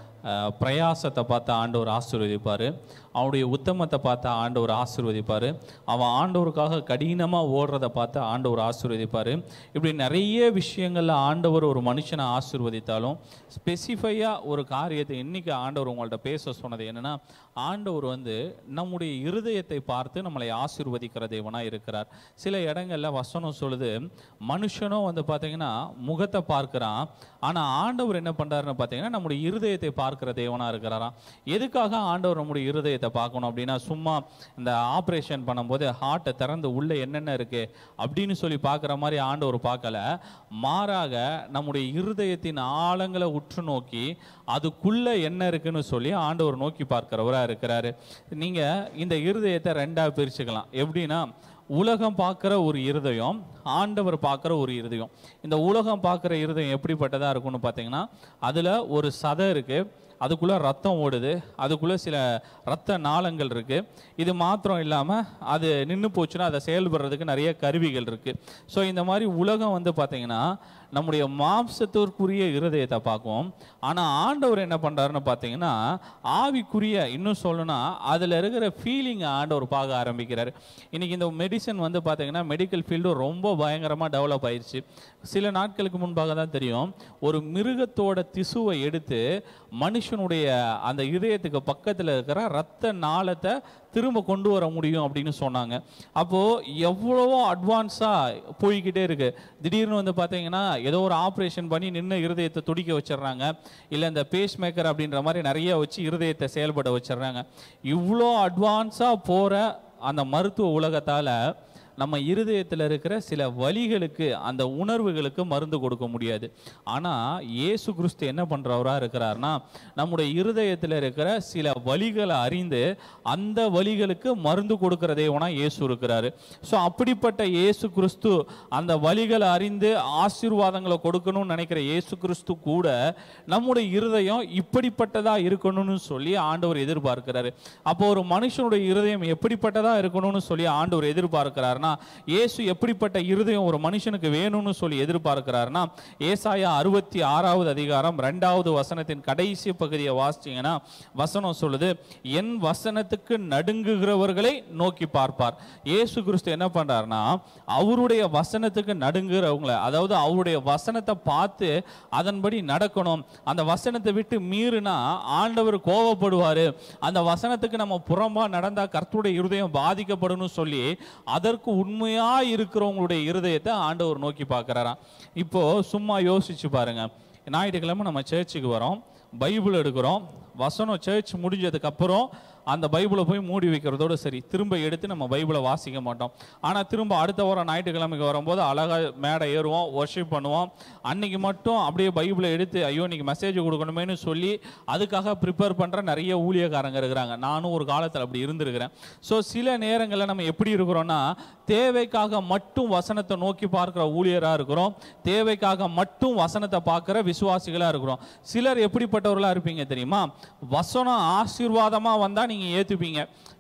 பிரயாசத்தை பார்த்து ஆண்டவர் ஆசீர்வதிப்பார், அவனுடைய உத்தமத்தை பார்த்து ஆண்டவர் ஆசீர்வதிப்பார், அவன் ஆண்டவருக்காக கடினமாக ஓடுறதை பார்த்து ஆண்டவர் ஆசீர்வதிப்பார். இப்படி நிறைய விஷயங்களில் ஆண்டவர் ஒரு மனுஷனை ஆசீர்வதித்தாலும் ஸ்பெசிஃபையாக ஒரு காரியத்தை இன்றைக்கி ஆண்டவர் உங்கள்கிட்ட பேச சொன்னது என்னென்னா, ஆண்டவர் நம்முடைய இருதயத்தை பார்த்து நம்மளை ஆசீர்வதிக்கிற தேவனாக இருக்கிறார். சில இடங்களில் வசனம் சொல்லுது, மனுஷனும் பார்த்தீங்கன்னா முகத்தை பார்க்குறான், ஆனால் ஆண்டவர் என்ன பண்ணுறாருன்னு பார்த்தீங்கன்னா நம்முடைய இருதயத்தை பார்க்குற தேவனாக இருக்கிறாராம். எதுக்காக ஆண்டவர் நம்முடைய இருதயத்தை பார்க்கணும் அப்படின்னா, சும்மா இந்த ஆப்ரேஷன் பண்ணும்போது ஹார்ட்டை திறந்து உள்ளே என்னென்ன இருக்குது அப்படின்னு சொல்லி பார்க்குற மாதிரி ஆண்டவர் பார்க்கல. மாறாக நம்முடைய இருதயத்தின் ஆழங்களை உற்று நோக்கி அதுக்குள்ளே என்ன இருக்குன்னு சொல்லி ஆண்டவர் நோக்கி பார்க்கிறவராக இருக்கிறாரு. நீங்கள் இந்த இருதயத்தை ரெண்டாக பிரிச்சுக்கலாம். எப்படின்னா, உலகம் பார்க்குற ஒரு இருதயம், ஆண்டவர் பார்க்குற ஒரு இருதயம். இந்த உலகம் பார்க்குற இருதயம் எப்படிப்பட்டதாக இருக்குன்னு பார்த்தீங்கன்னா, அதில் ஒரு சதை இருக்குது, அதுக்குள்ளே ரத்தம் ஓடுது, அதுக்குள்ளே சில இரத்த நாளங்கள் இருக்குது. இது மாத்திரம் இல்லாமல் அது நின்று போச்சுன்னா அதை செயல்படுறதுக்கு நிறைய கருவிகள் இருக்குது. ஸோ இந்த மாதிரி உலகம் பார்த்தீங்கன்னா நம்முடைய மாம்சத்திற்குரிய இருதயத்தை பார்க்கும். ஆனால் ஆண்டவர் என்ன பண்ணுறாருன்னு பார்த்தீங்கன்னா, ஆவிக்குரிய, இன்னும் சொல்லணும்னா அதில் இருக்கிற ஃபீலிங்கை ஆண்டவர் பார்க்க ஆரம்பிக்கிறார். இன்றைக்கி இந்த மெடிசன் பார்த்தீங்கன்னா மெடிக்கல் ஃபீல்டு ரொம்ப பயங்கரமாக டெவலப் ஆயிடுச்சு. சில நாட்களுக்கு முன்பாக தான் தெரியும், ஒரு மிருகத்தோட திசுவை எடுத்து மனுஷனுடைய அந்த இதயத்துக்கு பக்கத்தில் இருக்கிற இரத்த நாளத்தை திரும்ப கொண்டு வர முடியும் அப்படின்னு சொன்னாங்க. அப்போது எவ்வளவோ அட்வான்ஸாக போய்கிட்டே இருக்குது. திடீர்னு பார்த்தீங்கன்னா ஏதோ ஒரு ஆப்ரேஷன் பண்ணி நின்று இருதயத்தை துடிக்க வச்சிடுறாங்க, இல்லை இந்த பேஸ் மேக்கர் அப்படின்ற மாதிரி நிறைய வச்சு இருதயத்தை செயல்பட வச்சிடுறாங்க. இவ்வளோ அட்வான்ஸாக போகிற அந்த மருத்துவ உலகத்தால் நம்ம இருதயத்தில் இருக்கிற சில வலிகளுக்கு, அந்த உணர்வுகளுக்கு மருந்து கொடுக்க முடியாது. ஆனால் இயேசு கிறிஸ்து என்ன பண்ணுறவராக இருக்கிறார்னா, நம்முடைய இருதயத்தில் இருக்கிற சில வலிகளை அறிந்து அந்த வலிகளுக்கு மருந்து கொடுக்கிற தேவனா இயேசு இருக்கிறாரு. ஸோ அப்படிப்பட்ட இயேசு கிறிஸ்து அந்த வலிகளை அறிந்து ஆசீர்வாதங்களை கொடுக்கணும்னு நினைக்கிற இயேசு கிறிஸ்து கூட நம்முடைய இருதயம் இப்படிப்பட்டதாக இருக்கணும்னு சொல்லி ஆண்டவர் எதிர்பார்க்கிறாரு. அப்போ ஒரு மனுஷனுடைய இருதயம் எப்படிப்பட்டதாக இருக்கணும்னு சொல்லி ஆண்டவர் எதிர்பார்க்கிறார். இயேசு எப்படிப்பட்ட இருதயம் ஒரு மனுஷனுக்கு வேணும்னு சொல்லி எதிர்பார்க்கிறார்னா, ஏசாயா 66வது அதிகாரம் 2வது வசனத்தின் கடைசி பகுதியை வாசிச்சீங்கன்னா வசனம் சொல்லுது, என் வசனத்துக்கு நடுங்குகிறவர்களை நோக்கி பார்ப்பார். இயேசு கிறிஸ்து என்ன பண்றாருன்னா, அவருடைய வசனத்துக்கு நடுங்குறவங்களை, அதாவது அவருடைய வசனத்தை பார்த்து அதன்படி நடக்கணும். அந்த வசனத்தை விட்டு மீறினா ஆண்டவர் கோபப்படுவாரு, அந்த வசனத்துக்கு நம்ம புறம்பா நடந்தா கர்த்தருடைய இருதயம் பாதிக்கப்படும் சொல்லி அதற்கு உண்மையா இருக்கிறவங்களுடைய இருதயத்தை ஆண்டவர் நோக்கி பார்க்கிறாராம். இப்போ சும்மா யோசிச்சு பாருங்க, ஞாயிற்றுக்கிழமை நம்ம சர்ச்சுக்கு வரோம், பைபிள் எடுக்கிறோம், வசனம் சர்ச் முடிஞ்சதுக்கு அப்புறம் அந்த பைபிளை போய் மூடி வைக்கிறதோடு சரி, திரும்ப எடுத்து நம்ம பைபிளை வாசிக்க மாட்டோம். ஆனால் திரும்ப அடுத்த வாரம் ஞாயிற்றுக்கிழமைக்கு வரும்போது அழகாக மேடை ஏறுவோம், வொர்ஷிப் பண்ணுவோம். அன்னைக்கு மட்டும் அப்படியே பைபிளை எடுத்து ஐயோ இன்னைக்கு மெசேஜ் கொடுக்கணுமேனு சொல்லி அதுக்காக ப்ரிப்பேர் பண்ணுற நிறைய ஊழியக்காரங்க இருக்கிறாங்க. நானும் ஒரு காலத்தில் அப்படி இருந்திருக்கிறேன். ஸோ சில நேரங்களில் நம்ம எப்படி இருக்கிறோன்னா, தேவைக்காக மட்டும் வசனத்தை நோக்கி பார்க்குற ஊழியராக இருக்கிறோம், தேவைக்காக மட்டும் வசனத்தை பார்க்குற விசுவாசிகளாக இருக்கிறோம். சிலர் எப்படிப்பட்டவர்களாக இருப்பீங்க தெரியுமா, வசனம் ஆசீர்வாதமாக வந்தால் நீங்கள் ஏற்றுப்பீங்க,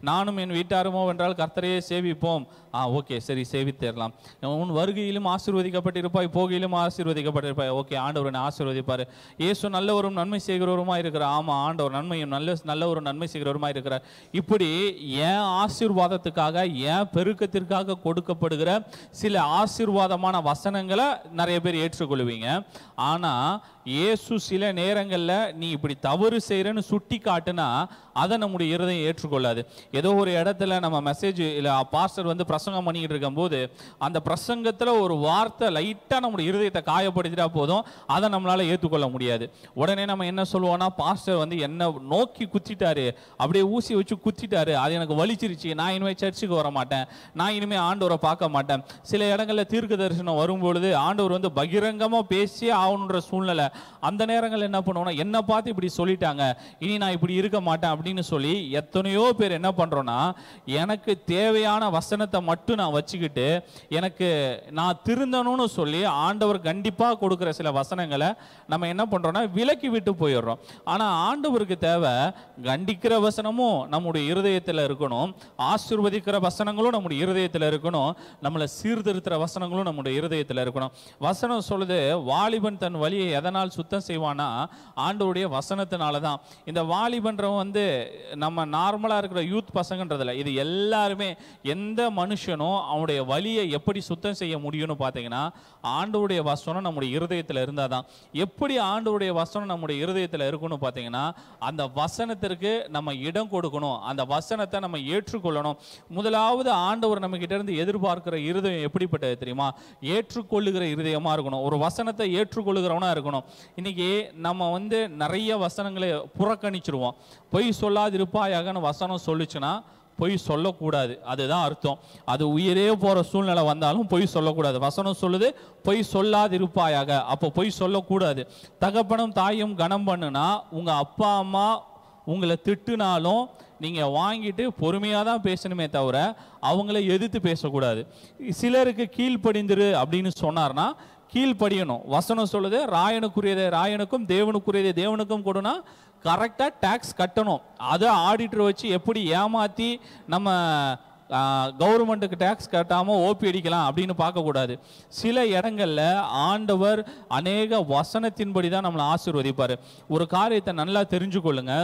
நானும் என் வீட்டாருமோ என்றால் கர்த்தரையே சேவிப்போம். ஓகே, சரி, சேவித்தேரலாம். உன் வருகையிலும் ஆசீர்வதிக்கப்பட்டிருப்பாய், போகையிலும் ஆசீர்வதிக்கப்பட்டிருப்பாய். ஓகே, ஆண்டவர் ஆசீர்வதிப்பார். இயேசு நல்லவரும் நன்மை செய்கிறவருமா இருக்கிறார். ஆமா, ஆண்டவர் நன்மையும் நல்லவரும் நன்மை செய்கிறவருமா இருக்கிறார். இப்படி ஏன் ஆசீர்வாதத்துக்காக, ஏன் பெருக்கத்திற்காக கொடுக்கப்படுகிற சில ஆசீர்வாதமான வசனங்களை நிறைய பேர் ஏற்றுக்கொள்வீங்க. ஆனா இயேசு சில நேரங்களில் நீ இப்படி தவறு செய்கிறன்னு சுட்டி காட்டுனா அதை நம்முடைய இருதயம் ஏற்றுக்கொள்ளாது. ஏதோ ஒரு இடத்துல நம்ம மெசேஜ் இல்லை பாஸ்டர் வந்து பிரசங்கம் பண்ணிக்கிட்டு இருக்கும்போது அந்த பிரசங்கத்தில் ஒரு வார்த்தை லைட்டாக நம்முடைய இருதயத்தை காயப்படுத்திட்டா போதும், அதை நம்மளால் ஏற்றுக்கொள்ள முடியாது. உடனே நம்ம என்ன சொல்லுவோம்னா, பாஸ்டர் வந்து என்ன நோக்கி குத்திட்டாரு, அப்படியே ஊசி வச்சு குத்திட்டாரு, அது எனக்கு வலிச்சிருச்சு, நான் இனிமேல் சர்ச்சுக்கு வர மாட்டேன், நான் இனிமேல் ஆண்டவரை பார்க்க மாட்டேன். சில இடங்களில் தீர்க்க தரிசனம் வரும்பொழுது ஆண்டவர் வந்து பகிரங்கமாக பேசியே ஆகணுன்ற சூழ்நிலை. அந்த நேரங்கள் என்ன பண்ணுவோம்னா, என்னை பார்த்து இப்படி சொல்லிட்டாங்க, இனி நான் இப்படி இருக்க மாட்டேன் அப்படின்னு சொல்லி எத்தனையோ பேர் என்ன பண்றோம்னா, எனக்கு தேவையான வசனத்தை மட்டும் நான் வச்சுக்கிட்டு எனக்கு நான் திருந்தணும்னு சொல்லி ஆண்டவர் கண்டிப்பாக கொடுக்குற சில வசனங்களை நம்ம என்ன பண்றோம்னா விலக்கி விட்டு போயிடுறோம். ஆனா ஆண்டவருக்கு தேவை கண்டிக்கிற வசனமும் நம்முடைய இருதயத்தில் இருக்கணும், ஆசீர்வதிக்கிற வசனங்களும் நம்முடைய இருதயத்தில் இருக்கணும், நம்மளை சீர்திருத்துற வசனங்களும் நம்முடைய இருதயத்தில் இருக்கணும். வசனம் சொல்லுது, வாலிபன் தன் வழியை எதனால் சுத்தம் செய்வானா, ஆண்டவருடைய வசனத்தினால தான். இந்த வாலிபன்றவன் வந்து நம்ம நார்மலாக இருக்கிற யூத் பசங்கன்றதில்ல, இது எல்லாருமே எந்த மனுஷனும் அவனுடைய வழியை எப்படி சுத்தம் செய்ய முடியும்னு பார்த்தீங்கன்னா ஆண்டவருடைய வசனம் நம்முடைய இருதயத்தில் இருந்தால் தான். எப்படி ஆண்டவருடைய வசனம் நம்முடைய இருதயத்தில் இருக்குன்னு பார்த்தீங்கன்னா, அந்த வசனத்திற்கு நம்ம இடம் கொடுக்கணும், அந்த வசனத்தை நம்ம ஏற்றுக்கொள்ளணும். முதலாவது ஆண்டவர் நம்ம கிட்ட இருந்து எதிர்பார்க்கிற இருதயம் எப்படிப்பட்டது தெரியுமா? ஏற்றுக்கொள்ளுகிற இருதயமா இருக்கணும், ஒரு வசனத்தை ஏற்றுக்கொள்ளுகிறவனா இருக்கணும். இன்னைக்கு நம்ம வந்து நிறைய வசனங்களை புறக்கணிச்சிருவோம். பொய் சொல்லாதிருப்பாயாகன்னு வசனம் சொல்லுச்சுன்னா பொய் சொல்லக்கூடாது, அதுதான் அர்த்தம். அது உயிரே போற சூழ்நிலை வந்தாலும் பொய் சொல்லக்கூடாது. வசனம் சொல்லுது பொய் சொல்லாதிருப்பாயாக, அப்போ பொய் சொல்லக்கூடாது. தகப்பனும் தாயும் கனம் பண்ணுனா, உங்க அப்பா அம்மா உங்களை திட்டுனாலும் நீங்க வாங்கிட்டு பொறுமையாக தான் பேசணுமே தவிர அவங்கள எதிர்த்து பேசக்கூடாது. சிலருக்கு கீழ்ப்படிந்துரு அப்படின்னு சொன்னார்னா கீழ்ப்படியணும். வசனம் சொல்லுது ராயனுக்குரியதை ராயனுக்கும் தேவனுக்குரியதை தேவனுக்கும் கொடுனா கரெக்டாக டேக்ஸ் கட்டணும். அதை ஆடிட்டர் வச்சு எப்படி ஏமாற்றி நம்ம கவர்மெண்ட்டுக்கு டேக்ஸ் கட்டாமல் ஓபி அடிக்கலாம் அப்படின்னு பார்க்கக்கூடாது. சில இடங்களில் ஆண்டவர் அநேக வசனத்தின்படி தான் நம்மளை ஆசீர்வதிப்பார். ஒரு காரியத்தை நல்லா தெரிஞ்சுக்கொள்ளுங்க,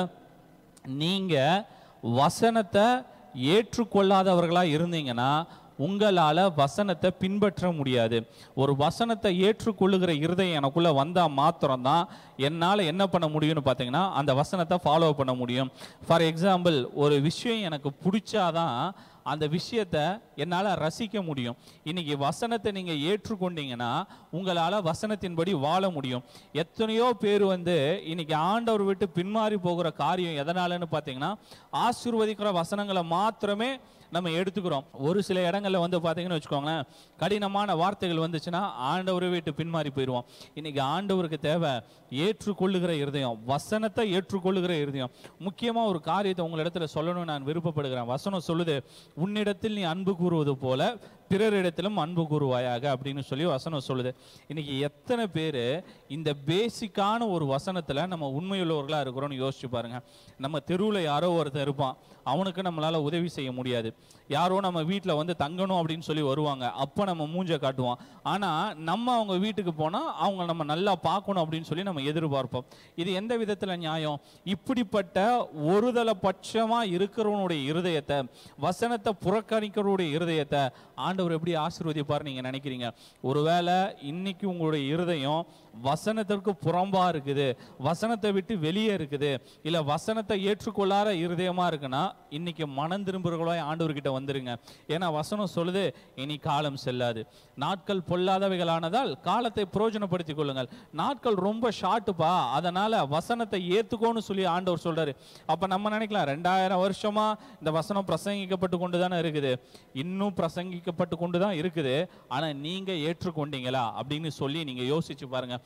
நீங்கள் வசனத்தை ஏற்றுக்கொள்ளாதவர்களாக இருந்தீங்கன்னா உங்களால் வசனத்தை பின்பற்ற முடியாது. ஒரு வசனத்தை ஏற்றுக்கொள்ளுகிற இருதயம் எனக்குள்ளே வந்தால் மாத்திரம்தான் என்னால் என்ன பண்ண முடியும்னு பார்த்தீங்கன்னா அந்த வசனத்தை ஃபாலோ பண்ண முடியும். ஃபார் எக்ஸாம்பிள், ஒரு விஷயம் எனக்கு பிடிச்சாதான் அந்த விஷயத்தை என்னால் ரசிக்க முடியும். இன்னைக்கு வசனத்தை நீங்கள் ஏற்றுக்கொண்டீங்கன்னா உங்களால் வசனத்தின்படி வாழ முடியும். எத்தனையோ பேர் வந்து இன்னைக்கு ஆண்டவர் விட்டு பின்மாறி போகிற காரியம் எதனாலன்னு பார்த்தீங்கன்னா ஆசீர்வதிக்கிற வசனங்களை மாத்திரமே நம்ம எடுத்துக்கிறோம். ஒரு சில இடங்களில் வந்து பார்த்தீங்கன்னு வச்சுக்கோங்களேன், கடினமான வார்த்தைகள் வந்துச்சுன்னா ஆண்டவரை விட்டு பின்மாறி போயிடுவோம். இன்னைக்கு ஆண்டவருக்கு தேவை ஏற்றுக்கொள்ளுகிற இருதயம், வசனத்தை ஏற்றுக்கொள்ளுகிற இருதயம். முக்கியமாக ஒரு காரியத்தை உங்களிடத்துல சொல்லணும்னு நான் விருப்பப்படுகிறேன். வசனம் சொல்லுது, உன்னிடத்தில் நீ அன்பு கூறுவது போல பிறரிடத்திலும் அன்பு கூறுவாயாக அப்படின்னு சொல்லி வசனம் சொல்லுது. இன்னைக்கு எத்தனை பேர் இந்த பேசிக்கான ஒரு வசனத்தில் நம்ம உண்மையுள்ளவர்களாக இருக்கிறோன்னு யோசிச்சு பாருங்க. நம்ம தெருவில் யாரோ ஒருத்தர் இருப்பான், அவனுக்கு நம்மளால் உதவி செய்ய முடியாது. யாரோ நம்ம வீட்டில் வந்து தங்கணும் அப்படின்னு சொல்லி வருவாங்க, அப்போ நம்ம மூஞ்ச காட்டுவோம். ஆனால் நம்ம அவங்க வீட்டுக்கு போனால் அவங்க நம்ம நல்லா பார்க்கணும் அப்படின்னு சொல்லி நம்ம எதிர்பார்ப்போம். இது எந்த விதத்தில் நியாயம்? இப்படிப்பட்ட ஒருதலை பட்சமாக இருக்கிறவனுடைய இருதயத்தை, வசனத்தை புறக்கணிக்கிறவனுடைய இருதயத்தை ஆண்டவர் எப்படி ஆசீர்வதிப்பார் நீங்க நினைக்கிறீங்க? ஒருவேளை இன்னைக்கு உங்களுடைய இருதயம் வசனத்திற்கு புறம்பா இருக்குது, வசனத்தை விட்டு வெளியே இருக்குது, இல்ல வசனத்தை ஏற்றுக்கொள்ளாத இருதயமா இருக்குன்னா இன்னைக்கு மனம் திரும்புகிறவர்களாய் ஆண்டவர்கிட்ட வந்துருங்க. ஏன்னா வசனம் சொல்லுது, இனி காலம் செல்லாது, நாட்கள் பொல்லாதவைகளானதால் காலத்தை பிரயோஜனப்படுத்திக் கொள்ளுங்கள். நாட்கள் ரொம்ப ஷார்ட்டுப்பா, அதனால வசனத்தை ஏத்துக்கோன்னு சொல்லி ஆண்டவர் சொல்றாரு. அப்ப நம்ம நினைக்கலாம் 2000 வருஷமா இந்த வசனம் பிரசங்கிக்கப்பட்டு கொண்டுதானே இருக்குது, இன்னும் பிரசங்கிக்கப்பட்டு கொண்டுதான் இருக்குது, ஆனா நீங்க ஏற்றுக்கொண்டீங்களா அப்படின்னு சொல்லி நீங்க யோசிச்சு பாருங்க.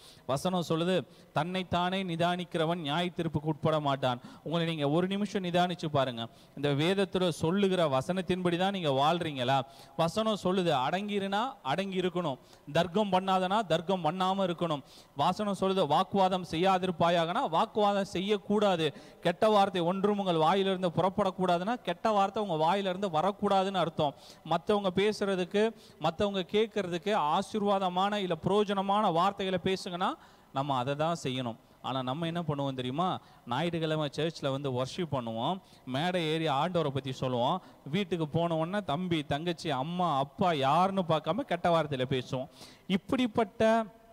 வசனம் சொல்லுது, தன்னைத்தானே நிதானிக்கிறவன் நியாய தீர்ப்புக்கு உட்பட மாட்டான். உங்களை நீங்க ஒரு நிமிஷம் நிதானிச்சு பாருங்க. இந்த வேதத்துல சொல்லுகிற வசனத்தின்படி தான் நீங்க வாழ்றீங்களா? வசனம் சொல்லுது, அடங்கிருனா அடங்கி இருக்கணும், தர்க்கம் பண்ணாதனா தர்க்கம் பண்ணாம இருக்கணும். வசனம் சொல்லுது, வாக்குவாதம் செய்யாதிருப்பாயாகனா வாக்குவாதம் செய்யக்கூடாது. கெட்ட வார்த்தை ஒன்றும் உங்கள் வாயிலிருந்து புறப்படக்கூடாதுன்னா கெட்ட வார்த்தை உங்க வாயிலிருந்து வரக்கூடாதுன்னு அர்த்தம். மற்றவங்க பேசுறதுக்கு, மற்றவங்க கேட்கறதுக்கு ஆசீர்வாதமான இல்லை பிரயோஜனமான வார்த்தைகளை பேசுங்கன்னா நம்ம அதை தான் செய்யணும். ஆனால் நம்ம என்ன பண்ணுவோம் தெரியுமா? ஞாயிற்றுக்கிழமை சர்ச்சில் வந்து வர்ஷிப் பண்ணுவோம், மேடை ஏறி ஆண்டவரை பற்றி சொல்லுவோம், வீட்டுக்கு போன உடனே தம்பி தங்கச்சி அம்மா அப்பா யாருன்னு பார்க்காம கெட்ட வார்த்தையில் பேசுவோம். இப்படிப்பட்ட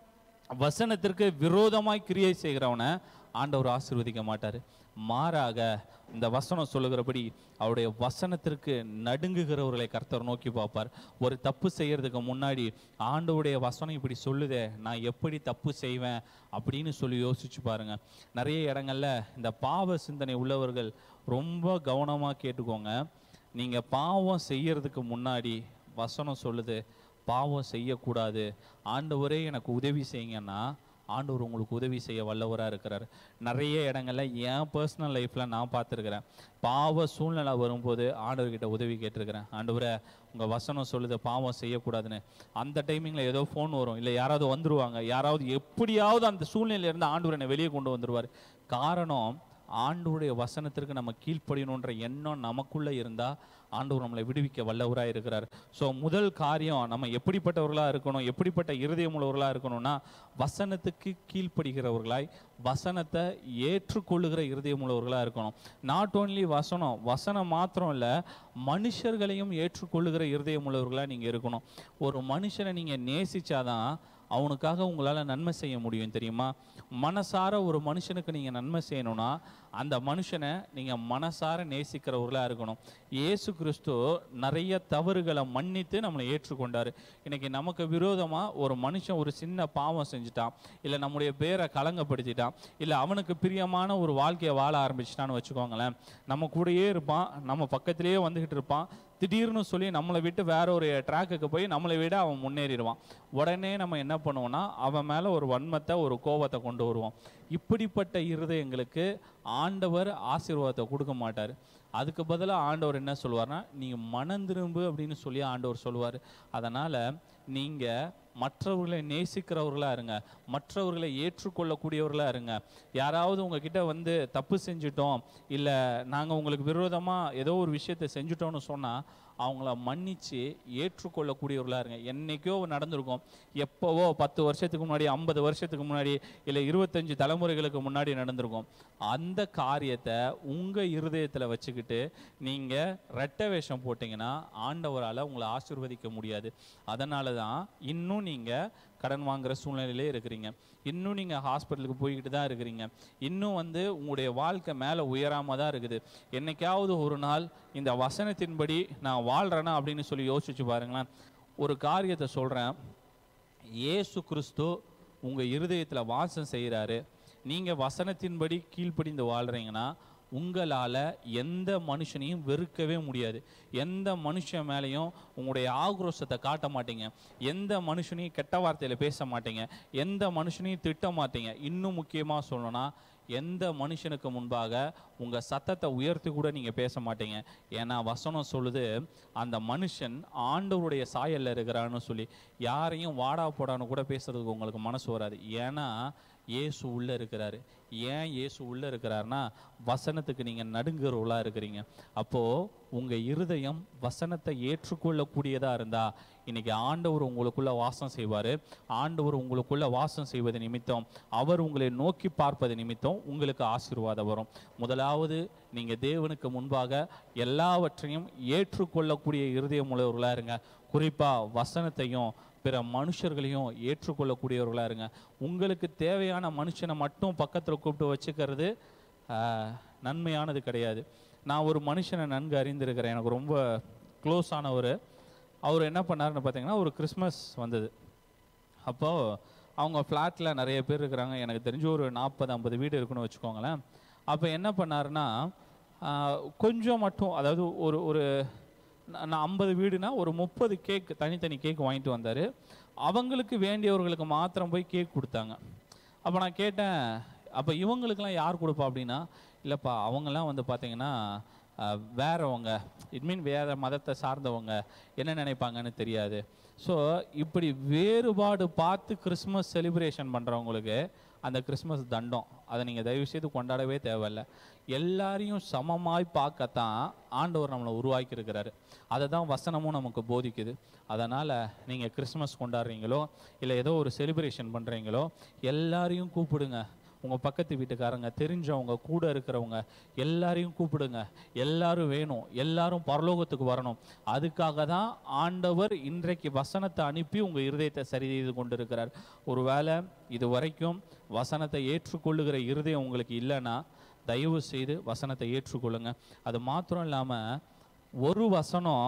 வசனத்திற்கு விரோதமாய் கிரியை செய்கிறவனை ஆண்டவர் ஆசீர்வதிக்க மாட்டார். மாறாக இந்த வசனம் சொல்லுகிறபடி அவருடைய வசனத்திற்கு நடுங்குகிறவர்களை கர்த்தர் நோக்கி பார்ப்பார். ஒரு தப்பு செய்யறதுக்கு முன்னாடி ஆண்டவருடைய வசனம் இப்படி சொல்லுதே, நான் எப்படி தப்பு செய்வேன் அப்படின்னு சொல்லி யோசிச்சு பாருங்க. நிறைய இடங்கள்ல இந்த பாவ சிந்தனை உள்ளவர்கள் ரொம்ப கவனமாக கேட்டுக்கோங்க. நீங்கள் பாவம் செய்யறதுக்கு முன்னாடி வசனம் சொல்லுது பாவம் செய்யக்கூடாது, ஆண்டவரே எனக்கு உதவி செய்யுங்கன்னா ஆண்டவர் உங்களுக்கு உதவி செய்ய வல்லவராக இருக்கிறார். நிறைய இடங்களில் என் பர்சனல் லைஃப்பில் நான் பார்த்துருக்கிறேன், பாவ சூழ்நிலை வரும்போது ஆண்டவர்கிட்ட உதவி கேட்டிருக்கிறேன். ஆண்டவரை உங்கள் வசனம் சொல்லுது பாவம் செய்யக்கூடாதுன்னு. அந்த டைமிங்கில் ஏதோ ஃபோன் வரும், இல்லை யாராவது வந்துடுவாங்க, யாராவது எப்படியாவது அந்த சூழ்நிலையிலேருந்து ஆண்டவர் என்னை வெளியே கொண்டு வந்துடுவார். காரணம், ஆண்டவருடைய வசனத்திற்கு நம்ம கீழ்ப்படியணுன்ற எண்ணம் நமக்குள்ளே இருந்தால் ஆண்டவர் நம்மளை விடுவிக்க வல்லவராக இருக்கிறார். ஸோ முதல் காரியம், நம்ம எப்படிப்பட்டவர்களாக இருக்கணும், எப்படிப்பட்ட இருதயம் உள்ளவர்களாக இருக்கணும்னா வசனத்துக்கு கீழ்ப்படுகிறவர்களாய், வசனத்தை ஏற்றுக்கொள்ளுகிற இருதயம் உள்ளவர்களாக இருக்கணும். நாட் ஓன்லி வசனம் மாத்திரம் இல்லை, மனுஷர்களையும் ஏற்றுக்கொள்ளுகிற இருதயம் உள்ளவர்களாக நீங்கள் இருக்கணும். ஒரு மனுஷனை நீங்கள் நேசிச்சாதான் அவனுக்காக உங்களால் நன்மை செய்ய முடியும் தெரியுமா? மனசார ஒரு மனுஷனுக்கு நீங்கள் நன்மை செய்யணும்னா அந்த மனுஷனை நீங்கள் மனசார நேசிக்கிறவர்களாக இருக்கணும். இயேசு கிறிஸ்து நிறைய தவறுகளை மன்னித்து நம்மளை ஏற்றுக்கொண்டார். இன்றைக்கி நமக்கு விரோதமாக ஒரு மனுஷன் ஒரு சின்ன பாவம் செஞ்சுட்டான், இல்லை நம்முடைய பேரை களங்கப்படுத்திட்டான், இல்லை அவனுக்கு பிரியமான ஒரு வாழ்க்கையை வாழ ஆரம்பிச்சிட்டான்னு வச்சுக்கோங்களேன். நம்ம கூடயே இருப்பான், நம்ம பக்கத்திலேயே வந்துக்கிட்டு இருப்பான், திடீர்னு சொல்லி நம்மளை விட்டு வேற ஒரு ட்ராக்குக்கு போய் நம்மளை விட அவன் முன்னேறிடுவான். உடனே நம்ம என்ன பண்ணுவோம்னா அவன் மேலே ஒரு வன்மத்தை, ஒரு கோபத்தை கொண்டு வருவோம். இப்படிப்பட்ட இருதயங்களுக்கு ஆண்டவர் ஆசீர்வாதத்தை கொடுக்க மாட்டார். அதுக்கு பதிலாக ஆண்டவர் என்ன சொல்வார்னா, நீங்கள் மனம் திரும்பு அப்படின்னு சொல்லி ஆண்டவர் சொல்லுவார். அதனால் நீங்கள் மற்றவர்களை நேசிக்கிறவர்களாக இருங்க, மற்றவர்களை ஏற்றுக்கொள்ளக்கூடியவர்களாக இருங்க. யாராவது உங்ககிட்ட வந்து தப்பு செஞ்சிட்டோம், இல்லை நாங்கள் உங்களுக்கு விரோதமாக ஏதோ ஒரு விஷயத்தை செஞ்சுட்டோன்னு சொன்னால் அவங்கள மன்னித்து ஏற்றுக்கொள்ளக்கூடியவர்களாக இருங்க. என்றைக்கோ நடந்திருக்கும், எப்போவோ 10 வருஷத்துக்கு முன்னாடி, 50 வருஷத்துக்கு முன்னாடி, இல்லை 25 தலைமுறைகளுக்கு முன்னாடி நடந்திருக்கும். அந்த காரியத்தை உங்கள் இருதயத்தில் வச்சுக்கிட்டு நீங்கள் ரெட்டை வேஷம் போட்டிங்கன்னா ஆண்டவரால் உங்களை ஆசீர்வதிக்க முடியாது. அதனால தான் இன்னும் நீங்கள் கடன் வாங்குகிற சூழ்நிலையிலே இருக்கிறீங்க, இன்னும் நீங்கள் ஹாஸ்பிட்டலுக்கு போய்கிட்டு தான் இருக்கிறீங்க, இன்னும் வந்து உங்களுடைய வாழ்க்கை மேலே உயராமல் தான் இருக்குது. என்னைக்காவது ஒரு நாள் இந்த வசனத்தின்படி நான் வாழ்கிறேன்னா அப்படின்னு சொல்லி யோசிச்சு பாருங்களேன். ஒரு காரியத்தை சொல்கிறேன், இயேசு கிறிஸ்து உங்கள் இருதயத்தில் வாசம் செய்கிறாரு. நீங்கள் வசனத்தின்படி கீழ்ப்படிந்து வாழ்கிறீங்கன்னா உங்களால் எந்த மனுஷனையும் வெறுக்கவே முடியாது. எந்த மனுஷன் மேலேயும் உங்களுடைய ஆக்ரோஷத்தை காட்ட மாட்டீங்க, எந்த மனுஷனையும் கெட்ட வார்த்தையில் பேச மாட்டீங்க, எந்த மனுஷனையும் திட்ட மாட்டீங்க. இன்னும் முக்கியமாக சொல்லணும்னா எந்த மனுஷனுக்கு முன்பாக உங்கள் சத்தத்தை உயர்த்தி கூட நீங்கள் பேச மாட்டீங்க. ஏன்னா வசனம் சொல்லுது அந்த மனுஷன் ஆண்டவருடைய சாயலில் இருக்கிறான்னு சொல்லி. யாரையும் வாடா போடான்னு கூட பேசுறதுக்கு உங்களுக்கு மனசு வராது. ஏன்னா இயேசு உள்ளே இருக்கிறாரு. ஏன் இயேசு உள்ளே இருக்கிறாருன்னா வசனத்துக்கு நீங்கள் நடுங்குறவளாக இருக்கிறீங்க. அப்போது உங்கள் இருதயம் வசனத்தை ஏற்றுக்கொள்ளக்கூடியதாக இருந்தால் இன்றைக்கி ஆண்டவர் உங்களுக்குள்ளே வாசம் செய்வார். ஆண்டவர் உங்களுக்குள்ளே வாசம் செய்வது நிமித்தம், அவர் உங்களை நோக்கி பார்ப்பது நிமித்தம் உங்களுக்கு ஆசீர்வாதம் வரும். முதலாவது நீங்கள் தேவனுக்கு முன்பாக எல்லாவற்றையும் ஏற்றுக்கொள்ளக்கூடிய இருதயம் உள்ளவர்களாக இருங்க. குறிப்பாக வசனத்தையும் பிற மனுஷர்களையும் ஏற்றுக்கொள்ளக்கூடியவர்களாக இருங்க. உங்களுக்கு தேவையான மனுஷனை மட்டும் பக்கத்தில் கூப்பிட்டு வச்சுக்கிறது நன்மையானது கிடையாது. நான் ஒரு மனுஷனை நன்கு அறிந்திருக்கிறேன், எனக்கு ரொம்ப க்ளோஸ் ஆனவர். அவர் என்ன பண்ணாருன்னு பார்த்தீங்கன்னா, ஒரு கிறிஸ்மஸ் வந்தது. அப்போது அவங்க ஃப்ளாட்டில் நிறைய பேர் இருக்கிறாங்க, எனக்கு தெரிஞ்சு ஒரு 40-50 வீடு இருக்குன்னு வச்சுக்கோங்களேன். அப்போ என்ன பண்ணாருன்னா கொஞ்சம் மட்டும், அதாவது ஒரு நான் 50 வீடுனா ஒரு 30 கேக், தனித்தனி கேக் வாங்கிட்டு வந்தார். அவங்களுக்கு வேண்டியவர்களுக்கு மாத்திரம் போய் கேக் கொடுத்தாங்க. அப்போ நான் கேட்டேன், அப்போ இவங்களுக்கெல்லாம் யார் கொடுப்பா அப்படின்னா, இல்லைப்பா அவங்கெல்லாம் வந்து பார்த்தீங்கன்னா வேறவங்க, இட் மீன் வேறு மதத்தை சார்ந்தவங்க, என்ன நினைப்பாங்கன்னு தெரியாது. ஸோ இப்படி வேறுபாடு பார்த்து கிறிஸ்மஸ் செலிப்ரேஷன் பண்ணுறவங்களுக்கு அந்த கிறிஸ்மஸ் தண்டம், அதை நீங்கள் தயவுசெய்து கொண்டாடவே தேவையில்லை. எல்லாரையும் சமமாய் பார்க்கத்தான் ஆண்டவர் நம்மளை உருவாக்கியிருக்கிறாரு. அதை தான் வசனமும் நமக்கு போதிக்குது. அதனால் நீங்கள் கிறிஸ்மஸ் கொண்டாடுறீங்களோ இல்லை ஏதோ ஒரு செலிப்ரேஷன் பண்ணுறீங்களோ எல்லாரையும் கூப்பிடுங்க. உங்கள் பக்கத்து வீட்டுக்காரங்க, தெரிஞ்சவங்க, கூட இருக்கிறவங்க எல்லாரையும் கூப்பிடுங்க. எல்லாரும் வேணும், எல்லாரும் பரலோகத்துக்கு வரணும். அதுக்காக தான் ஆண்டவர் இன்றைக்கு வசனத்தை அனுப்பி உங்கள் இருதயத்தை சரி செய்து கொண்டு இருக்கிறார். ஒருவேளை இது வரைக்கும் வசனத்தை ஏற்றுக்கொள்ளுகிற இருதயம் உங்களுக்கு இல்லைன்னா தயவு செய்து வசனத்தை ஏற்றுக்கொள்ளுங்க. அது மாத்திரம் இல்லாமல் ஒரு வசனம்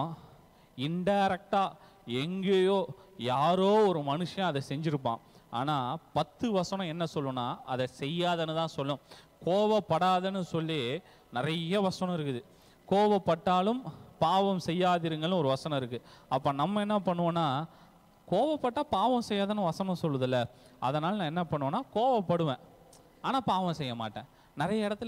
இன்டைரக்டாக எங்கேயோ யாரோ ஒரு மனுஷன் அதை செஞ்சுருப்பான். ஆனால் 10 வசனம் என்ன சொல்லுன்னா அதை செய்யாதன்னு தான் சொல்லும். கோவப்படாதன்னு சொல்லி நிறைய வசனம் இருக்குது. கோவப்பட்டாலும் பாவம் செய்யாதிருங்கள்னு ஒரு வசனம் இருக்குது. அப்போ நம்ம என்ன பண்ணுவோன்னா, கோவப்பட்டால் பாவம் செய்யாதன்னு வசனம் சொல்லுதில்ல, அதனால் நான் என்ன பண்ணுவேன்னா கோவப்படுவேன், ஆனால் பாவம் செய்ய மாட்டேன். நிறைய இடத்துல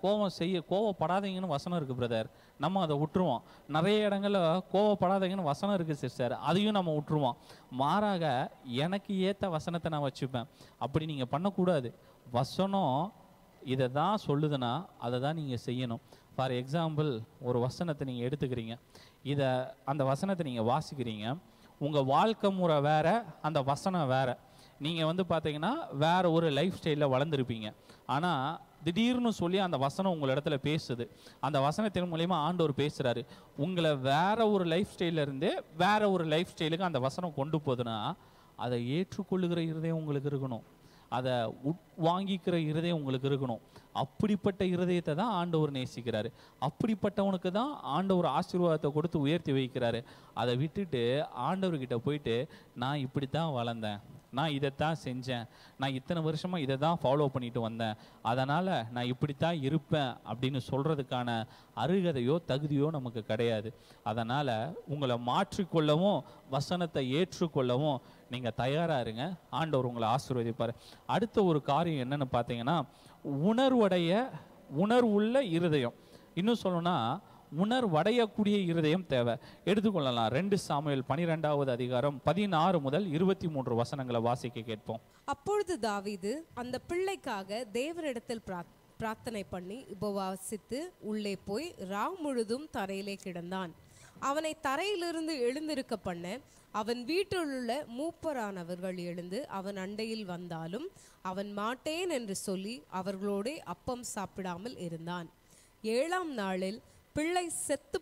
கோவப்படாதீங்கன்னு வசனம் இருக்குது பிரதர், நம்ம அதை விட்டுருவோம். நிறைய இடங்களில் கோவப்படாதீங்கன்னு வசனம் இருக்குது சிஸ்டர், அதையும் நம்ம விட்டுருவோம். மாறாக எனக்கு ஏற்ற வசனத்தை நான் வச்சுப்பேன். அப்படி நீங்கள் பண்ணக்கூடாது. வசனம் இதை தான் சொல்லுதுன்னா அதை தான் நீங்கள் செய்யணும். ஃபார் எக்ஸாம்பிள், ஒரு வசனத்தை நீங்கள் எடுத்துக்கிறீங்க, அந்த வசனத்தை நீங்கள் வாசிக்கிறீங்க. உங்கள் வாழ்க்கை முறை வேறு, அந்த வசனம் வேறு. நீங்கள் வந்து பார்த்தீங்கன்னா வேறு ஒரு லைஃப் ஸ்டைலில் வளர்ந்துருப்பீங்க. ஆனால் திடீர்னு சொல்லி அந்த வசனம் உங்கள் இடத்துல பேசுது. அந்த வசனத்தின் மூலயமா ஆண்டவர் பேசுகிறாரு. உங்களை வேறு ஒரு லைஃப் ஸ்டைலிருந்து வேறு ஒரு லைஃப் ஸ்டைலுக்கு அந்த வசனம் கொண்டு போகுதுன்னா அதை ஏற்றுக்கொள்ளுகிற இருதயம் உங்களுக்கு இருக்கணும். அதை வாங்கிக்கிற இருதயம் உங்களுக்கு இருக்கணும். அப்படிப்பட்ட இருதயத்தை தான் ஆண்டவர் நேசிக்கிறாரு. அப்படிப்பட்டவனுக்கு தான் ஆண்டவர் ஆசீர்வாதத்தை கொடுத்து உயர்த்தி வைக்கிறாரு. அதை விட்டுட்டு ஆண்டவர்கிட்ட போயிட்டு நான் இப்படி தான் வளர்ந்தேன், நான் இதைத்தான் செஞ்சேன், நான் இத்தனை வருஷமாக இதை தான் ஃபாலோ பண்ணிட்டு வந்தேன், அதனால் நான் இப்படித்தான் இருப்பேன் அப்படின்னு சொல்கிறதுக்கான அருகதையோ தகுதியோ நமக்கு கிடையாது. அதனால் உங்களை மாற்றிக்கொள்ளவும் வசனத்தை ஏற்றுக்கொள்ளவும் நீங்கள் தயாராக இருங்க. ஆண்டவர் உங்களை ஆசீர்வதிப்பார். அடுத்த ஒரு காரியம் என்னென்னு பார்த்தீங்கன்னா, உணர்வுள்ள இருதயம். இன்னும் சொல்லணும்னா உணர்வடையக்கூடிய இருதயம் தேவை. எடுத்துக்கொள்ளலாம். 2 சாமுவேல் 12வது அதிகாரம் 16 முதல் 23 வசனங்களை வாசிக்க கேட்போம். அப்பொழுது தாவீது அந்த பிள்ளைக்காக தேவனிடத்தில் பிரார்த்தனை பண்ணி உபவாசித்து உள்ளே போய் ராம் முழுதும் தரையிலே கிடந்தான். அவனை தரையிலிருந்து எழுந்திருக்க பண்ண அவன் வீட்டிலுள்ள மூப்பரானவர்கள் எழுந்து அவன் அண்டையில் வந்தாலும் அவன் மாட்டேன் என்று சொல்லி அவர்களோடு அப்பம் சாப்பிடாமல் இருந்தான். 7ஆம் நாளில் பிள்ளை செத்து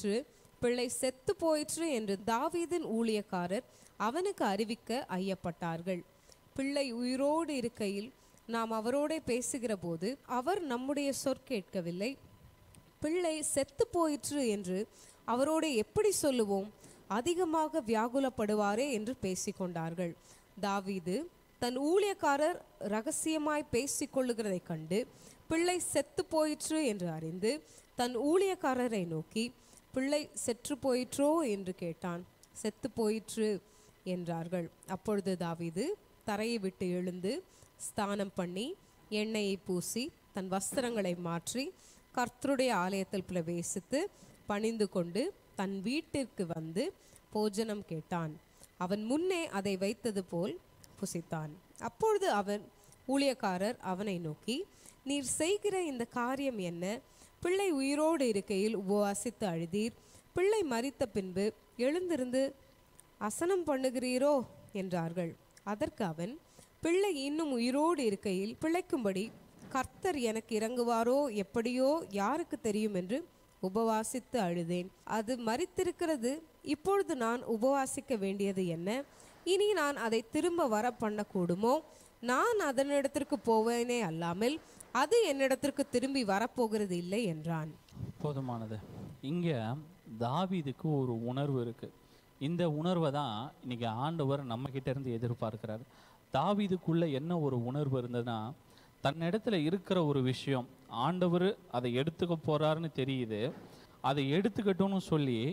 போயிற்று என்று தாவீதின் ஊழியக்காரர் அவனுக்கு அறிவிக்க ஐயப்பட்டார்கள். பிள்ளை உயிரோடு இருக்கையில் நாம் அவரோட பேசுகிற போது அவர் நம்முடைய சொற்கேட்கவில்லை. பிள்ளை செத்து போயிற்று என்று அவரோட எப்படி சொல்லுவோம்? அதிகமாக வியாகுலப்படுவாரே என்று பேசிக்கொண்டார்கள். தாவீது தன் ஊழியக்காரர் ரகசியமாய் பேசிக்கொள்ளுகிறதை கண்டு பிள்ளை செத்து போயிற்று என்று அறிந்து தன் ஊழியக்காரரை நோக்கி, பிள்ளை செத்து போயிற்றோ என்று கேட்டான். செத்து போயிற்று என்றார்கள். அப்பொழுது தாவீது தரையை விட்டு எழுந்து ஸ்தானம் பண்ணி எண்ணெயை பூசி தன் வஸ்திரங்களை மாற்றி கர்த்தருடைய ஆலயத்தில் பிரவேசித்து பணிந்து கொண்டு தன் வீட்டிற்கு வந்து போஜனம் கேட்டான். அவன் முன்னே அதை வைத்தது போல் புசித்தான். அப்பொழுது அவன் ஊழியக்காரர் அவனை நோக்கி, நீர் செய்கிற இந்த காரியம் என்ன? பிள்ளை உயிரோடு இருக்கையில் உபவாசித்து அழுதீர், பிள்ளை மரித்த பின்பு எழுந்திருந்து அசனம் பண்ணுகிறீரோ என்றார்கள். அதற்கு அவன், பிள்ளை இன்னும் உயிரோடு இருக்கையில் பிழைக்கும்படி கர்த்தர் எனக்கு இறங்குவாரோ எப்படியோ யாருக்கு தெரியும் என்று உபவாசித்து அழுதேன். அது மரித்திருக்கிறது, இப்பொழுது நான் உபவாசிக்க வேண்டியது என்ன? இனி நான் அதை திரும்ப வர பண்ணக்கூடுமோ? நான் அதனிடத்திற்கு போவேனே அல்லாமல் அது என்னிடத்திற்கு திரும்பி வரப்போகிறது இல்லை என்றான். போதுமானது. இங்கே தாவீதுக்கு ஒரு உணர்வு இருக்குது. இந்த உணர்வை தான் இன்றைக்கி ஆண்டவர் நம்மக்கிட்ட இருந்து எதிர்பார்க்கிறார். தாவீதுக்குள்ளே என்ன ஒரு உணர்வு இருந்ததுன்னா, தன்னிடத்துல இருக்கிற ஒரு விஷயம் ஆண்டவர் அதை எடுத்துக்க போகிறாருன்னு தெரியுது, அதை எடுத்துக்கட்டும்னு சொல்லி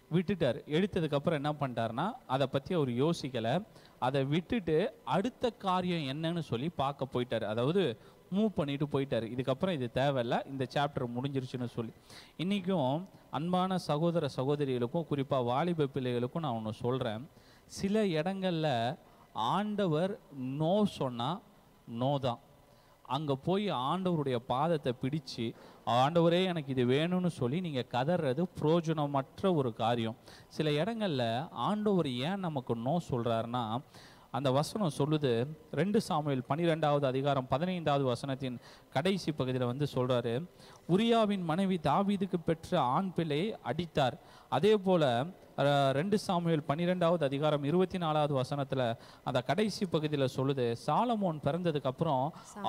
விட்டுட்டார். எடுத்ததுக்கப்புறம் என்ன பண்ணிட்டாருன்னா அதை பற்றி அவர் யோசிக்கலை. அதை விட்டுட்டு அடுத்த காரியம் என்னன்னு சொல்லி பார்க்க போயிட்டார். அதாவது மூவ் பண்ணிட்டு போயிட்டார். இதுக்கப்புறம் இது தேவையில்லை, இந்த சாப்டர் முடிஞ்சிருச்சுன்னு சொல்லி. இன்றைக்கும் அன்பான சகோதர சகோதரிகளுக்கும் குறிப்பாக வாலிப பிள்ளைகளுக்கும் நான் ஒன்று சொல்கிறேன். சில இடங்களில் ஆண்டவர் நோ சொன்னால் நோ தான். அங்கே போய் ஆண்டவருடைய பாதத்தை பிடிச்சு ஆண்டவரே எனக்கு இது வேணும்னு சொல்லி நீங்கள் கதறது பிரயோஜனமற்ற ஒரு காரியம். சில இடங்களில் ஆண்டவர் ஏன் நமக்கு நோ சொல்கிறாருன்னா, அந்த வசனம் சொல்லுது, 2 சாமுவேல் 12வது அதிகாரம் 15வது வசனத்தின் கடைசி பகுதியில் சொல்கிறாரு, உரியாவின் மனைவி தாவீதுக்கு பெற்ற ஆண் பிள்ளையை அடித்தார். அதே போல் 2 சாமுவேல் 12வது அதிகாரம் 24வது வசனத்தில் அந்த கடைசி பகுதியில் சொல்லுது, சாலமோன் பிறந்ததுக்கு அப்புறம்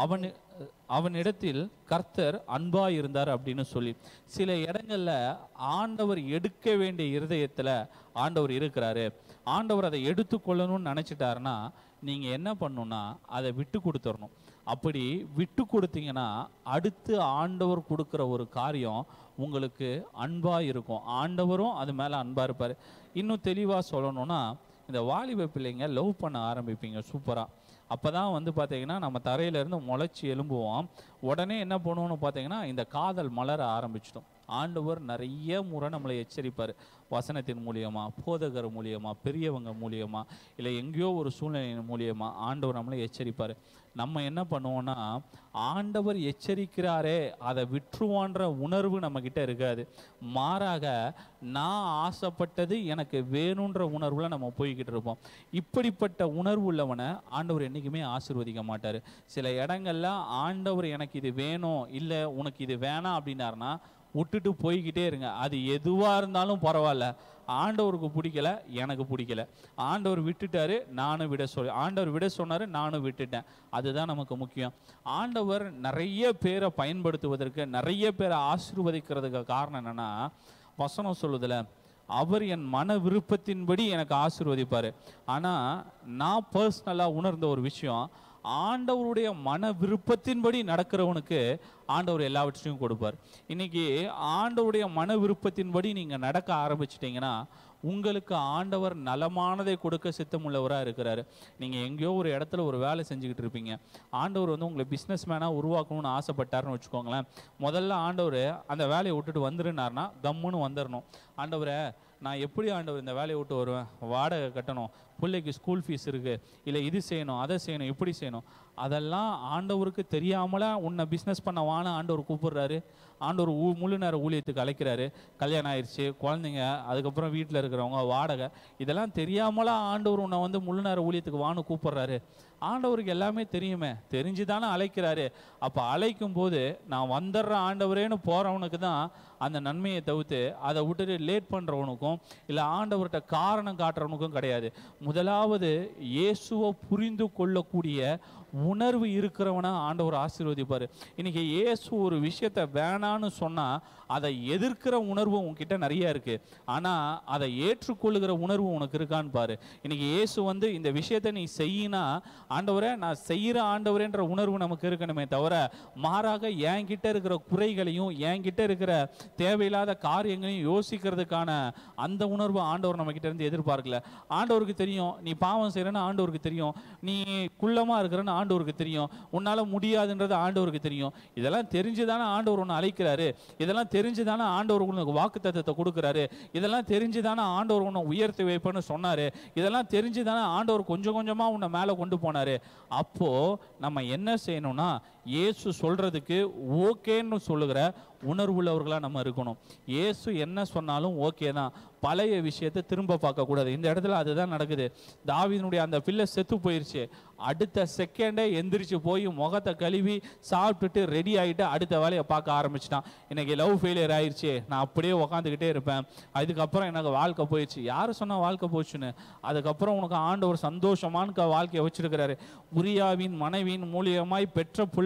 அவனிடத்தில் கர்த்தர் அன்பாக இருந்தார் அப்படின்னு சொல்லி. சில இடங்களில் ஆண்டவர் எடுக்க வேண்டிய இருதயத்தில் ஆண்டவர் இருக்கிறாரு. ஆண்டவர் அதை எடுத்துக்கொள்ளணும்னு நினச்சிட்டாருன்னா நீங்கள் என்ன பண்ணணும்னா அதை விட்டு கொடுத்துடணும். அப்படி விட்டு கொடுத்தீங்கன்னா அடுத்து ஆண்டவர் கொடுக்குற ஒரு காரியம் உங்களுக்கு அன்பாக இருக்கும். ஆண்டவரும் அது மேலே அன்பாக இருப்பார். இன்னும் தெளிவாக சொல்லணும்னா, இந்த வாலிப பிள்ளைங்க லவ் பண்ண ஆரம்பிப்பீங்க சூப்பராக. அப்போ தான் பார்த்தீங்கன்னா நம்ம தரையிலேருந்து முளைச்சி எழும்புவோம். உடனே என்ன பண்ணுவோன்னு பார்த்தீங்கன்னா இந்த காதல் மலர ஆரம்பிச்சிட்டோம். ஆண்டவர் நிறைய முறை நம்மளை எச்சரிப்பார். வசனத்தின் மூலியமாக, போதகர் மூலியமாக, பெரியவங்க மூலியமாக, இல்லை எங்கேயோ ஒரு சூழ்நிலையின் மூலியமாக ஆண்டவர் நம்மளை எச்சரிப்பார். நம்ம என்ன பண்ணுவோன்னா, ஆண்டவர் எச்சரிக்கிறாரே அதை விட்டுருவான்ற உணர்வு நம்மக்கிட்ட இருக்காது. மாறாக நான் ஆசைப்பட்டது எனக்கு வேணுன்ற உணர்வில் நம்ம போய்கிட்டு இருப்போம். இப்படிப்பட்ட உணர்வு உள்ளவனை ஆண்டவர் என்றைக்குமே ஆசீர்வதிக்க மாட்டார். சில இடங்களில் ஆண்டவர் எனக்கு இது வேணும், இல்லை உனக்கு இது வேணாம் அப்படின்னாருன்னா விட்டுட்டு போய்கிட்டே இருங்க. அது எதுவாக இருந்தாலும் பரவாயில்ல, ஆண்டவருக்கு பிடிக்கல, எனக்கு பிடிக்கல. ஆண்டவர் விட்டுட்டாரு, நானும் ஆண்டவர் விட சொன்னார், நானும் விட்டுட்டேன். அதுதான் நமக்கு முக்கியம். ஆண்டவர் நிறைய பேரை பயன்படுத்துவதற்கு, நிறைய பேரை ஆசீர்வதிக்கிறதுக்கு காரணம் என்னன்னா, வசனம் சொல்லுதில்ல, அவர் என் மன விருப்பத்தின்படி எனக்கு ஆசீர்வதிப்பார். ஆனால் நான் பர்சனலாக உணர்ந்த ஒரு விஷயம், ஆண்டவருடைய மன விருப்பத்தின்படி நடக்கிறவனுக்கு ஆண்டவர் எல்லாவற்றையும் கொடுப்பார். இன்னைக்கு ஆண்டவருடைய மன விருப்பத்தின்படி நீங்கள் நடக்க ஆரம்பிச்சிட்டிங்கன்னா உங்களுக்கு ஆண்டவர் நலமானதை கொடுக்க சித்தமுள்ளவராக இருக்கிறாரு. நீங்கள் எங்கேயோ ஒரு இடத்துல ஒரு வேலை செஞ்சுக்கிட்டு இருப்பீங்க. ஆண்டவர் உங்களை பிஸ்னஸ் மேனாக உருவாக்கணும்னு ஆசைப்பட்டாருன்னு வச்சுக்கோங்களேன். முதல்ல ஆண்டவர் அந்த வேலையை விட்டுட்டு வந்துருனார்னா கம்முன்னு வந்துடணும். ஆண்டவரை நான் எப்படி ஆண்டவர் இந்த வேலையை விட்டு வருவேன்? வாடகை கட்டணும், பிள்ளைக்கு ஸ்கூல் ஃபீஸ் இருக்குது, இல்லை இது செய்யணும், அதை செய்யணும், இப்படி செய்யணும். அதெல்லாம் ஆண்டவருக்கு தெரியாமல உன்னை பிஸ்னஸ் பண்ண வான்னு ஆண்டவர் கூப்பிடுறாரு. ஆண்டவர் முழு நேர ஊழியத்துக்கு அழைக்கிறாரு. கல்யாணம் ஆயிடுச்சு, குழந்தைங்க, அதுக்கப்புறம் வீட்டில் இருக்கிறவங்க, வாடகை, இதெல்லாம் தெரியாமல ஆண்டவர் உன்னை முழு நேர ஊழியத்துக்கு வான்னு கூப்பிடுறாரு. ஆண்டவருக்கு எல்லாமே தெரியுமே, தெரிஞ்சு தானே அழைக்கிறாரு. அப்போ அழைக்கும் போது நான் வந்துடுற ஆண்டவரேன்னு போகிறவனுக்கு தான் அந்த நன்மையை தவிர்த்து அதை விட்டுட்டு லேட் பண்ணுறவனுக்கும் இல்லை ஆண்டவர்கிட்ட காரணம் காட்டுறவனுக்கும் கிடையாது. முதலாவது இயேசுவை புரிந்து கொள்ளக்கூடிய உணர்வு இருக்கிறவனா ஆண்டவர் ஆசீர்வதிப்பார். இன்னைக்கு இயேசு ஒரு விஷயத்தை வேணான்னு சொன்னால் அதை எதிர்க்கிற உணர்வு உன்கிட்ட நிறைய இருக்குது. ஆனால் அதை ஏற்றுக்கொள்ளுகிற உணர்வு உனக்கு இருக்கான்னு பாரு. இன்னைக்கு இயேசு இந்த விஷயத்தை நீ செய்யினா, ஆண்டவரே நான் செய்கிற ஆண்டவரேன்ற உணர்வு நமக்கு இருக்கணுமே தவிர, மாறாக என்கிட்ட இருக்கிற குறைகளையும் என்கிட்ட இருக்கிற தேவையில்லாத காரியங்களையும் யோசிக்கிறதுக்கான அந்த உணர்வு ஆண்டவர் நம்ம கிட்ட இருந்து எதிர்பார்க்கல. ஆண்டவருக்கு தெரியும் நீ பாவம் செய்யறன்னு, ஆண்டவருக்கு தெரியும் நீ குள்ளமா இருக்கிறன்னு, ஆண்டவருக்கு தெரியும் உன்னால முடியாதுன்றது ஆண்டவருக்கு தெரியும். இதெல்லாம் தெரிஞ்சுதானே ஆண்டவர் உன்னை அழைக்கிறாரு. இதெல்லாம் தெரிஞ்சுதானே ஆண்டவர் உனக்கு வாக்குத்தத்தத்தை கொடுக்குறாரு. இதெல்லாம் தெரிஞ்சுதானே ஆண்டவர் உன்னை உயர்த்தி வைப்பேன்னு சொன்னாரு. இதெல்லாம் தெரிஞ்சுதானே ஆண்டவர் கொஞ்சம் கொஞ்சமா உன்னை மேலே கொண்டு போனாரு. அப்போ நம்ம என்ன செய்யணும்னா, இயேசு சொல்றதுக்கு ஓகேன்னு சொல்லுகிற உணர்வுள்ளவர்களாக நம்ம இருக்கணும். இயேசு என்ன சொன்னாலும் ஓகே தான். பழைய விஷயத்தை திரும்ப பார்க்கக்கூடாது. இந்த இடத்துல அதுதான் நடக்குது. தாவீதுனுடைய அந்த பிள்ளை செத்து போயிடுச்சு. அடுத்த செகண்டே எந்திரிச்சு போய் முகத்தை கழுவி சாப்பிட்டுட்டு ரெடி ஆகிட்டு அடுத்த வேலையை பார்க்க ஆரம்பிச்சிட்டான். இன்னைக்கு லவ் ஃபெயிலியர் ஆயிடுச்சு, நான் அப்படியே உக்காந்துக்கிட்டே இருப்பேன், அதுக்கப்புறம் எனக்கு வாழ்க்கை போயிடுச்சு. யார் சொன்னால் வாழ்க்கை போச்சுன்னு? அதுக்கப்புறம் உனக்கு ஆண்டவர் சந்தோஷமான வாழ்க்கையை வச்சிருக்கிறாரு. உரியாவின் மனைவியின் மூலியமாய் பெற்ற புள்ள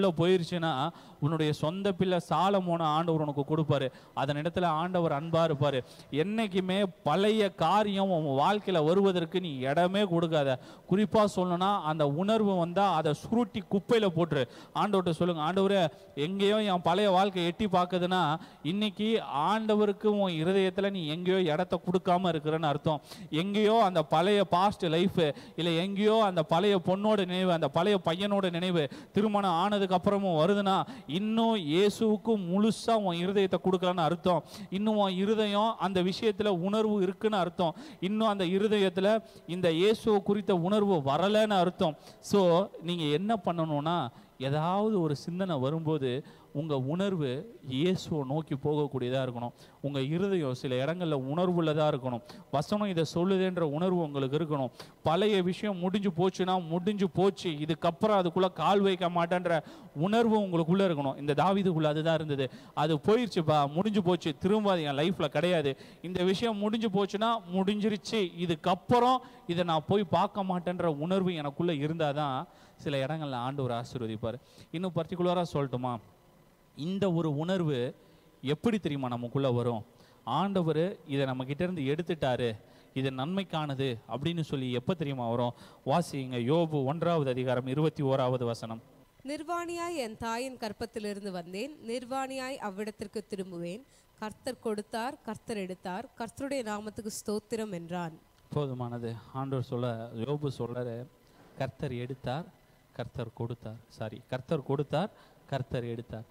உனக்குள்ளே போயிருச்சுன்னா உன்னுடைய சொந்த பிள்ளை சாலமோனை ஆண்டவர் உனக்கு கொடுப்பாரு. அதன் இடத்துல ஆண்டவர் அன்பாக இருப்பார். என்றைக்குமே பழைய காரியம் உன் வாழ்க்கையில் வருவதற்கு நீ இடமே கொடுக்காத. குறிப்பாக சொல்லணும்னா அந்த உணர்வு வந்தால் அதை சுருட்டி குப்பையில் போட்டுரு. ஆண்டவர்கிட்ட சொல்லுங்க, ஆண்டவரே எங்கேயோ என் பழைய வாழ்க்கை எட்டி பார்க்குதுன்னா இன்னைக்கு ஆண்டவருக்கு உன் இருதயத்தில் நீ எங்கேயோ இடத்த கொடுக்காம இருக்கிறன்னு அர்த்தம். எங்கேயோ அந்த பழைய பாஸ்ட் லைஃபு, இல்லை எங்கேயோ அந்த பழைய பொண்ணோட நினைவு, அந்த பழைய பையனோட நினைவு திருமணம் ஆனதுக்கு அப்புறமும் வருதுன்னா இன்னும் இயேசுவுக்கு முழுசா உன் இருதயத்தை கொடுக்கலன்னு அர்த்தம். இன்னும் உன் இருதயம் அந்த விஷயத்துல உணர்வு இருக்குன்னு அர்த்தம். இன்னும் அந்த இருதயத்துல இந்த இயேசுவை குறித்த உணர்வு வரலன்னு அர்த்தம். ஸோ நீங்க என்ன பண்ணணும்னா, ஏதாவது ஒரு சிந்தனை வரும்போது உங்கள் உணர்வு இயேசுவை நோக்கி போகக்கூடியதாக இருக்கணும். உங்கள் இருதயம் சில இடங்களில் உணர்வுள்ளதாக இருக்கணும். வசனம் இதை சொல்லுதுன்ற உணர்வு உங்களுக்கு இருக்கணும். பழைய விஷயம் முடிஞ்சு போச்சுன்னா முடிஞ்சு போச்சு, இதுக்கப்புறம் அதுக்குள்ளே கால் வைக்க மாட்டேன்ற உணர்வு உங்களுக்குள்ளே இருக்கணும். இந்த தாவீதுக்குள்ளே அதுதான் இருந்தது. அது போயிடுச்சுப்பா, முடிஞ்சு போச்சு, திரும்ப அது என் லைஃப்பில் கிடையாது. இந்த விஷயம் முடிஞ்சு போச்சுன்னா முடிஞ்சிருச்சு, இதுக்கப்புறம் இதை நான் போய் பார்க்க மாட்டேன்ற உணர்வு எனக்குள்ளே இருந்தால் தான் சில இடங்களில் ஆண்டவர் ஆசீர்வதிப்பார். இன்னும் பர்டிகுலராக சொல்லட்டுமா, இந்த ஒரு உணர்வு எப்படி தெரியுமா நமக்குள்ளே வரும்? ஆண்டவர் இதை நம்மக்கிட்ட இருந்து எடுத்துட்டாரு, இது நன்மைக்கானது அப்படின்னு சொல்லி எப்போ தெரியுமா வரும்? வாசிங்க, யோபு 1வது அதிகாரம் 21வது வசனம். நிர்வாணியாய் என் தாயின் கற்பத்திலிருந்து வந்தேன், நிர்வாணியாய் அவ்விடத்திற்கு திரும்புவேன். கர்த்தர் கொடுத்தார், கர்த்தர் எடுத்தார், கர்த்தருடைய நாமத்துக்கு ஸ்தோத்திரம் என்றான். போதுமானது. ஆண்டவர் சொல்ல, யோபு சொல்ற, கர்த்தர் எடுத்தார், கர்த்தர் கொடுத்தார். கர்த்தர் கொடுத்தார், கர்த்தர் எடுத்தார்.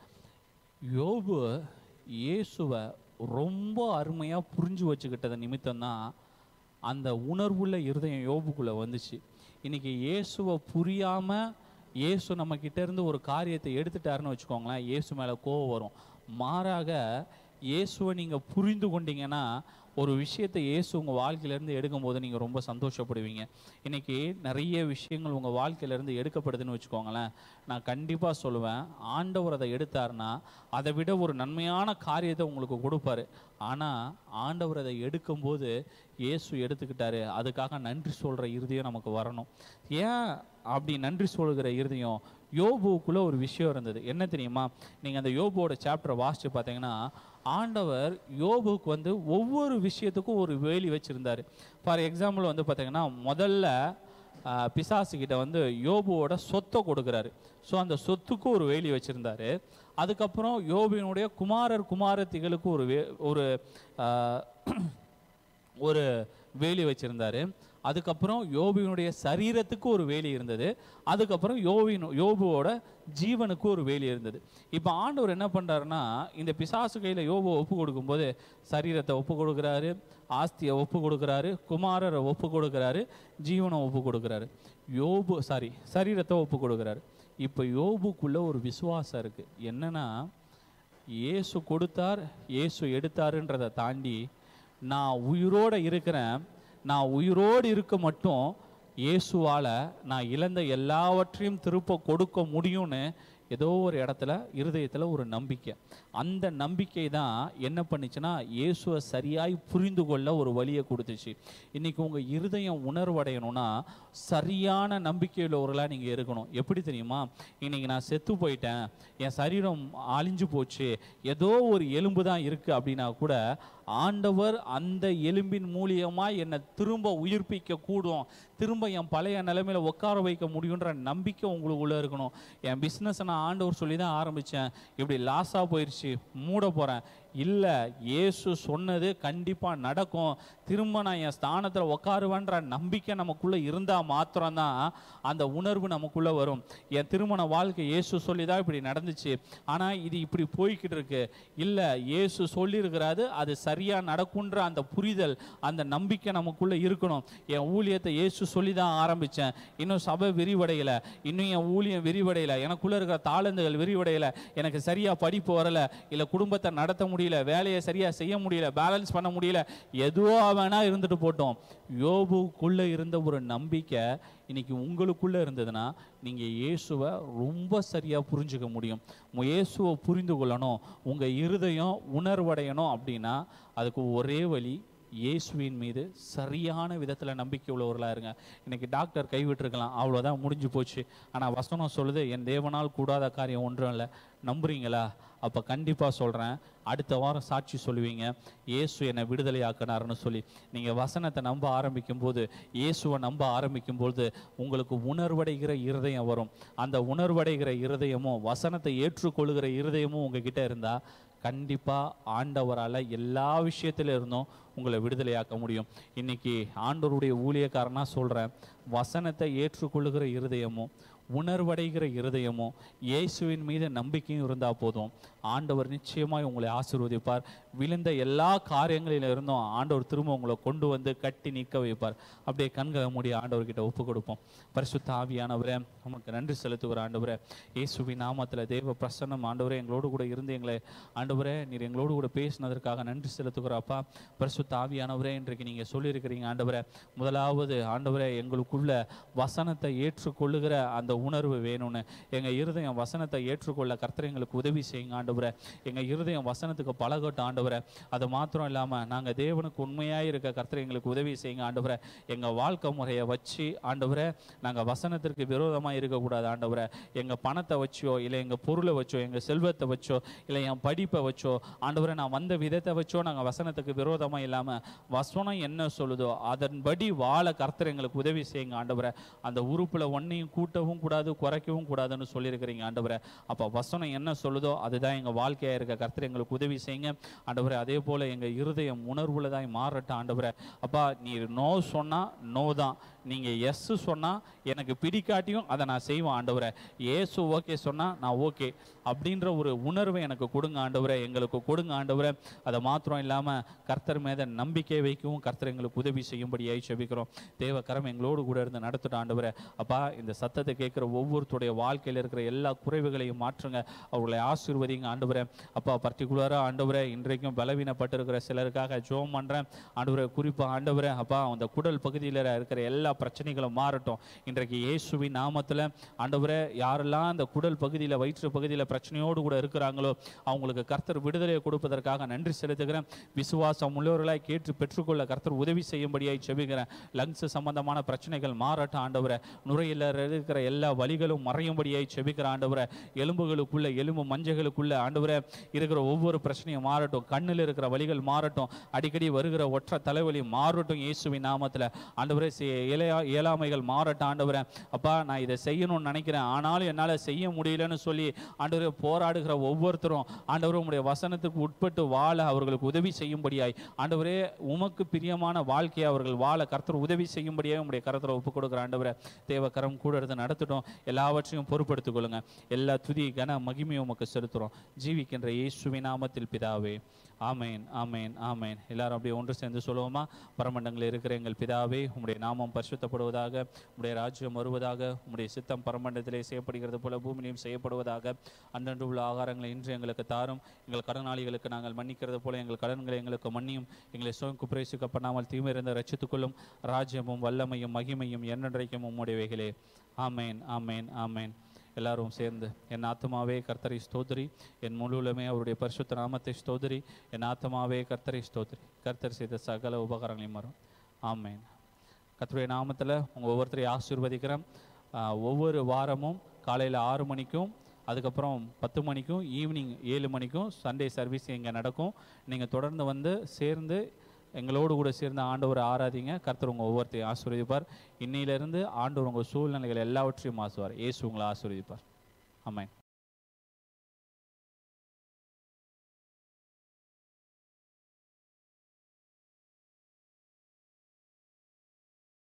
யோபு இயேசுவை ரொம்ப அருமையாக புரிஞ்சு வச்சுக்கிட்டது நிமித்தம்தான் அந்த உணர்வுள்ள இருதயம் யோபுக்குள்ளே வந்துச்சு. இன்றைக்கி இயேசுவை புரியாமல் இயேசு நம்மக்கிட்ட இருந்து ஒரு காரியத்தை எடுத்துட்டாருன்னு வச்சுக்கோங்களேன், இயேசு மேலே கோபம் வரும். மாறாக இயேசுவை நீங்கள் புரிந்து கொண்டீங்கன்னா ஒரு விஷயத்தை இயேசு உங்கள் வாழ்க்கையிலேருந்து எடுக்கும்போது நீங்கள் ரொம்ப சந்தோஷப்படுவீங்க. இன்றைக்கி நிறைய விஷயங்கள் உங்கள் வாழ்க்கையிலேருந்து எடுக்கப்படுதுன்னு வச்சுக்கோங்களேன், நான் கண்டிப்பாக சொல்லுவேன், ஆண்டவர் அதை எடுத்தார்னா அதை விட ஒரு நன்மையான காரியத்தை உங்களுக்கு கொடுப்பாரு. ஆனால் ஆண்டவர் அதை எடுக்கும்போது இயேசு எடுத்துக்கிட்டாரு, அதுக்காக நன்றி சொல்கிற இருதயம் நமக்கு வரணும். ஏன் அப்படி நன்றி சொல்கிற இருதயம்? யோபுக்குள்ளே ஒரு விஷயம் இருந்தது. என்ன தெரியுமா? நீங்கள் அந்த யோபுவோட சாப்டரை வாசித்து பார்த்தீங்கன்னா ஆண்டவர் யோபுக்கு வந்து ஒவ்வொரு விஷயத்துக்கும் ஒரு வேலி வச்சுருந்தார். ஃபார் எக்ஸாம்பிள் வந்து பார்த்தீங்கன்னா முதல்ல பிசாசுக்கிட்ட வந்து யோபுவோட சொத்தை கொடுக்குறாரு. ஸோ அந்த சொத்துக்கு ஒரு வேலி வச்சுருந்தார். அதுக்கப்புறம் யோபுவினுடைய குமாரத்திகளுக்கு ஒரு வேலி வச்சுருந்தார். அதுக்கப்புறம் யோபுவினுடைய சரீரத்துக்கு ஒரு வேலி இருந்தது. அதுக்கப்புறம் யோபுவோட ஜீவனுக்கு ஒரு வேலி இருந்தது. இப்போ ஆண்டவர் என்ன பண்ணுறாருன்னா, இந்த பிசாசு கையில் யோபுவை ஒப்பு கொடுக்கும்போது சரீரத்தை ஒப்பு கொடுக்குறாரு, ஆஸ்தியை ஒப்பு கொடுக்குறாரு, குமாரரை ஒப்பு கொடுக்குறாரு, ஜீவனை ஒப்பு கொடுக்குறாரு, சரீரத்தை ஒப்பு கொடுக்குறாரு. இப்போ யோபுக்குள்ளே ஒரு விசுவாசம் இருக்குது. என்னன்னா, இயேசு கொடுத்தார், இயேசு எடுத்தாருன்றதை தாண்டி நான் உயிரோடு இருக்கிறேன், நான் உயிரோடு இருக்க மட்டும் இயேசுவால் நான் இழந்த எல்லாவற்றையும் திருப்ப கொடுக்க முடியும்னு ஏதோ ஒரு இடத்துல இருதயத்தில் ஒரு நம்பிக்கை. அந்த நம்பிக்கை தான் என்ன பண்ணிச்சுன்னா இயேசுவை சரியாய் புரிந்து கொள்ள ஒரு வழியை கொடுத்துச்சு. இன்றைக்கி உங்கள் இருதயம் உணர்வடையணும்னா சரியான நம்பிக்கையுள்ளவர்களாக நீங்கள் இருக்கணும். எப்படி தெரியுமா? இன்றைக்கி நான் செத்து போயிட்டேன், என் சரீரம் அழிஞ்சு போச்சு, ஏதோ ஒரு எலும்பு தான் இருக்குது அப்படின்னா கூட ஆண்டவர் அந்த எலும்பின் மூலியமாக என்னை திரும்ப உயிர்ப்பிக்க கூடும், திரும்ப என் பழைய நிலைமையில் உட்கார வைக்க முடியுன்ற நம்பிக்கை உங்களுக்குள்ளே இருக்கணும். என் பிஸ்னஸை நான் ஆண்டவர் சொல்லி தான் ஆரம்பித்தேன், இப்படி லாஸாக போயிடுச்சு, மூட போகிறேன், இல்லை இயேசு சொன்னது கண்டிப்பாக நடக்கும், திரும்ப நான் என் ஸ்தானத்தில் உட்காருவேன்ற நம்பிக்கை நமக்குள்ளே இருந்தால் மாத்திரம்தான் அந்த உணர்வு நமக்குள்ளே வரும். என் திருமண வாழ்க்கை இயேசு சொல்லி தான் இப்படி நடந்துச்சு, ஆனால் இது இப்படி போய்கிட்டு இருக்கு, இல்லை இயேசு சொல்லியிருக்கிறாரு அது சரியாக நடக்குன்ற அந்த புரிதல், அந்த நம்பிக்கை நமக்குள்ளே இருக்கணும். என் ஊழியத்தை இயேசு சொல்லி தான் ஆரம்பித்தேன், இன்னும் சபை விரிவடையலை, இன்னும் என் ஊழியம் விரிவடையலை, எனக்குள்ளே இருக்கிற தாளந்துகள் விரிவடையலை, எனக்கு சரியாக படிப்பு வரலை, இல்லை குடும்பத்தை நடத்த முடியல, வேலையை சரியா செய்ய முடியல, பேலன்ஸ் பண்ண முடியல, எதுவோ வேணா இருந்துட்டு போட்டோம். யோபுக்குள்ள இருந்த ஒரு நம்பிக்கை இன்னைக்கு உங்களுக்குள்ள இருந்ததுன்னா நீங்க இயேசுவை ரொம்ப சரியா புரிஞ்சுக்க முடியும். இயேசுவை புரிந்து கொள்ளணும், உங்க இருதயம் உணர்வடையணும் அப்படின்னா அதுக்கு ஒரே வழி இயேசுவின் மீது சரியான விதத்தில் நம்பிக்கை உள்ளவர்களாக இருங்க. இன்றைக்கி டாக்டர் கைவிட்டிருக்கலாம், அவ்வளோதான், முடிஞ்சு போச்சு. ஆனால் வசனம் சொல்லுது, என் தேவனால் கூடாத காரியம் ஒன்றும் இல்லை. நம்புறீங்களா? அப்போ கண்டிப்பாக சொல்கிறேன், அடுத்த வாரம் சாட்சி சொல்லுவீங்க, இயேசு என்னை விடுதலை ஆக்கினார்னு சொல்லி. நீங்கள் வசனத்தை நம்ப ஆரம்பிக்கும் போது, இயேசுவை நம்ப ஆரம்பிக்கும் போது உங்களுக்கு உணர்வடைகிற இருதயம் வரும். அந்த உணர்வடைகிற இருதயமும் வசனத்தை ஏற்றுக்கொள்கிற இருதயமும் உங்ககிட்ட இருந்தால் கண்டிப்பாக ஆண்டவரால் எல்லா விஷயத்துல இருந்தும் உங்களை விடுதலையாக்க முடியும். இன்றைக்கி ஆண்டவருடைய ஊழியக்காரனாக சொல்கிறேன், வசனத்தை ஏற்றுக்கொள்ளுகிற இருதயமும் உணர்வடைகிற இருதயமும் இயேசுவின் மீது நம்பிக்கையும் இருந்தால் போதும், ஆண்டவர் நிச்சயமாய் உங்களை ஆசீர்வதிப்பார். விழுந்த எல்லா காரியங்களில் இருந்தும் ஆண்டவர் திரும்ப உங்களை கொண்டு வந்து கட்டி நிற்க வைப்பார். அப்படியே கண்களை மூடி ஆண்டவர்கிட்ட ஒப்பு கொடுப்போம். பரிசுத்த ஆவியானவரே, நமக்கு நன்றி செலுத்துகிற ஆண்டவரே, இயேசுவின் நாமத்தில் தேவ பிரசன்னம் ஆண்டவரே எங்களோடு கூட இருந்து எங்களை ஆண்டவரே நீர் எங்களோடு கூட பேசினதற்காக நன்றி செலுத்துகிறப்பா. பரிசுத்த ஆவியானவரே, இன்றைக்கு நீங்கள் சொல்லியிருக்கிறீங்க ஆண்டவரே, முதலாவது ஆண்டவரே எங்களுக்குள்ள வசனத்தை ஏற்றுக்கொள்ளுகிற அந்த உணர்வு வேணும்னு. எங்கள் இருதயம் வசனத்தை ஏற்றுக்கொள்ள கர்த்தர் எங்களுக்கு உதவி செய்யுங்க ஆண்டவரே. எங்கள் இருதயம் வசனத்துக்கு பழகட்டும் ஆண்டவரே. அது மாத்திரம் இல்லாமல் நாங்கள் தேவனுக்கு உண்மையாக இருக்க கர்த்தர் எங்களுக்கு உதவி செய்யுங்க ஆண்டவரே. எங்கள் வாழ்க்கை முறையை வச்சு ஆண்டவரே நாங்கள் வசனத்திற்கு விரோதமாக இருக்கக்கூடாது ஆண்டவரே. எங்கள் பணத்தை வச்சோ, இல்லை எங்கள் பொருளை வச்சோ, எங்கள் செல்வத்தை வச்சோ, இல்லை என் படிப்பை வச்சோ ஆண்டவரே, நான் வந்த விதத்தை வச்சோ நாங்கள் வசனத்துக்கு விரோதமாக இல்லாமல் வசனம் என்ன சொல்லுதோ அதன்படி வாழ கர்த்தர் எங்களுக்கு உதவி செய்யுங்க ஆண்டவரே. அந்த உறுப்பில் ஒன்றையும் கூட்டவும் கூடாது, குறைக்கவும் கூடாதுன்னு சொல்லியிருக்கிறீங்க ஆண்டவரே. அப்போ வசனம் என்ன சொல்லுதோ அதுதான் எங்கள் வாழ்க்கையாக இருக்க கர்த்தர் எங்களுக்கு உதவி செய்யுங்க ஆண்டவரே. அதே போல் எங்கள் இருதயம் உணர்வுள்ளதாய் மாறட்டும் ஆண்டவரே. அப்பா, நீர் நோ சொன்னால் நோ தான், நீங்கள் எஸ் சொன்னால் எனக்கு பிடிக்காட்டியும் அதை நான் செய்வேன் ஆண்டவரே. ஏசு ஓகே சொன்னால் நான் ஓகே அப்படின்ற ஒரு உணர்வை எனக்கு கொடுங்க ஆண்டவரே, எங்களுக்கு கொடுங்க ஆண்டவரே. அதை மாத்திரம் இல்லாமல் கர்த்தர் மீத நம்பிக்கை வைக்கவும் கர்த்தர் எங்களுக்கு உதவி செய்யும்படியாய் செபிக்கிறோம். தேவ கரம் எங்களோடு கூட இருந்து நடத்திட்டு ஆண்டவரே. அப்பா, இந்த சத்தத்தை கேட்குற ஒவ்வொருத்தருடைய வாழ்க்கையில் இருக்கிற எல்லா குறைவுகளையும் மாற்றுங்க, அவர்களை ஆசீர்வதிங்க ஆண்டவரே. அப்பா, பர்டிகுலராக ஆண்டவரே இன்றைக்கும் பலவீனப்பட்டிருக்கிற சிலருக்காக ஜெபம் பண்ணுறேன் ஆண்டவரே. குறிப்பாக ஆண்டவரே அப்பா, அந்த குடல் பகுதியில் இருக்கிற எல்லா பிரச்சனைகளும் மாறட்டும் இன்றைக்கு இயேசுவின் நாமத்தில் ஆண்டவரே. யாரெல்லாம் அந்த குடல் பகுதியில் வயிற்று பகுதியில் பிரச்சனையோடு கூட இருக்கிறாங்களோ அவங்களுக்கு கர்த்தர் விடுதலையை கொடுப்பதற்காக நன்றி செலுத்துகிறேன். விசுவாசம் உள்ளவர்களாய் கேட்டு பெற்றுக்கொள்ள கர்த்தர் உதவி செய்யும்படியாய் செபிக்கிறேன். லங்ஸ் சம்பந்தமான பிரச்சனைகள் மாறட்டும் ஆண்டவரே. நுரையில் இருக்கிற எல்லா வலிகளும் மறையும்படியாய் செபிக்கிற ஆண்டவரே. எலும்புகளுக்குள்ள எலும்பு மஞ்சைகளுக்குள்ள ஆண்டவரே இருக்கிற ஒவ்வொரு பிரச்சனையும் மாறட்டும். கண்ணில் இருக்கிற வலிகள் மாறட்டும். அடிக்கடி வருகிற ஒற்றை தலைவலி மாறட்டும் இயேசுவின் நாமத்தில் ஆண்டவரே. இயலாமைகள் மாறட்டும் ஆண்டவரே. அப்பா, நான் இதை செய்யணும்னு நினைக்கிறேன், ஆனாலும் என்னால் செய்ய முடியலன்னு சொல்லி ஆண்டவரே போராடுகிற ஒவ்வொருத்தரும் ஆண்டவரே உம்முடைய வசனத்துக்கு உட்பட்டு வாழ அவர்களுக்கு உதவி செய்யும்படியாய் ஆண்டவரே, உமக்கு பிரியமான வாழ்க்கையை அவர்கள் வாழ கர்த்தர் உதவி செய்யும்படியாக உம்முடைய கரத்தில் ஒப்புக் கொடுக்குற ஆண்டவரே. தேவ கரம் கூட இருந்து நடத்திட்டோம். எல்லாவற்றையும் பொறுப்படுத்திக் கொள்ளுங்க. எல்லா துதி கன மகிமையும் உமக்கு செலுத்துகிறோம். ஜீவிக்கின்ற இயேசுவின் நாமத்தில் பிதாவே, ஆமேன், ஆமேன், ஆமேன். எல்லாரும் அப்படியே ஒன்று சேர்ந்து சொல்லுவோமா? பரமண்டங்களில் இருக்கிற எங்கள் பிதாவே, உம்முடைய நாமம் பரிசுத்தப்படுவதாக, உம்முடைய ராஜ்யம் வருவதாக, உம்முடைய சித்தம் பரமண்டத்திலே செய்யப்படுகிறது போல பூமியிலும் செய்யப்படுவதாக. அன்றன்று உள்ள ஆகாரங்களை இன்று எங்களுக்கு தாரும். எங்கள் கடனாளிகளுக்கு நாங்கள் மன்னிக்கிறது போல எங்கள் கடன்களை எங்களுக்கு மன்னியும். எங்களை சுயம் பிரவேசிக்கப்படாமல் தீமையிலிருந்து ரட்சித்துக்கொள்ளும். ராஜ்யமும் வல்லமையும் மகிமையும் என்னென்றைக்கும் உம்முடையவைகளே. ஆமேன், ஆமேன், ஆமேன். எல்லாரும் சேர்ந்து, என் ஆத்மாவே கர்த்தரை ஸ்தோத்திரி, என் முழுவலுமே அவருடைய பரிசுத்த நாமத்தை ஸ்தோத்திரி, என் ஆத்மாவே கர்த்தரை ஸ்தோத்திரி, கர்த்தர் செய்த சகல உபகாரங்களையும் மாறும். ஆமேன். கர்த்தருடைய நாமத்தில் உங்கள் ஒவ்வொருத்தரையும் ஆசீர்வதிக்கிறேன். ஒவ்வொரு வாரமும் காலையில் 6 மணிக்கும் அதுக்கப்புறம் 10 மணிக்கும் ஈவினிங் 7 மணிக்கும் சண்டே சர்வீஸ் இங்கே நடக்கும். நீங்கள் தொடர்ந்து வந்து சேர்ந்து எங்களோடு கூட சேர்ந்து ஆண்டவரை ஆராதிங்க. கர்த்தர் உங்கள் ஒவ்வொருத்தையும் ஆசீர்வதிப்பார். இன்னையிலிருந்து ஆண்டவர் உங்கள் சூழ்நிலைகள் எல்லாவற்றையும் ஆசுவார். இயேசு உங்களை ஆசீர்வதிப்பார். ஆமென்.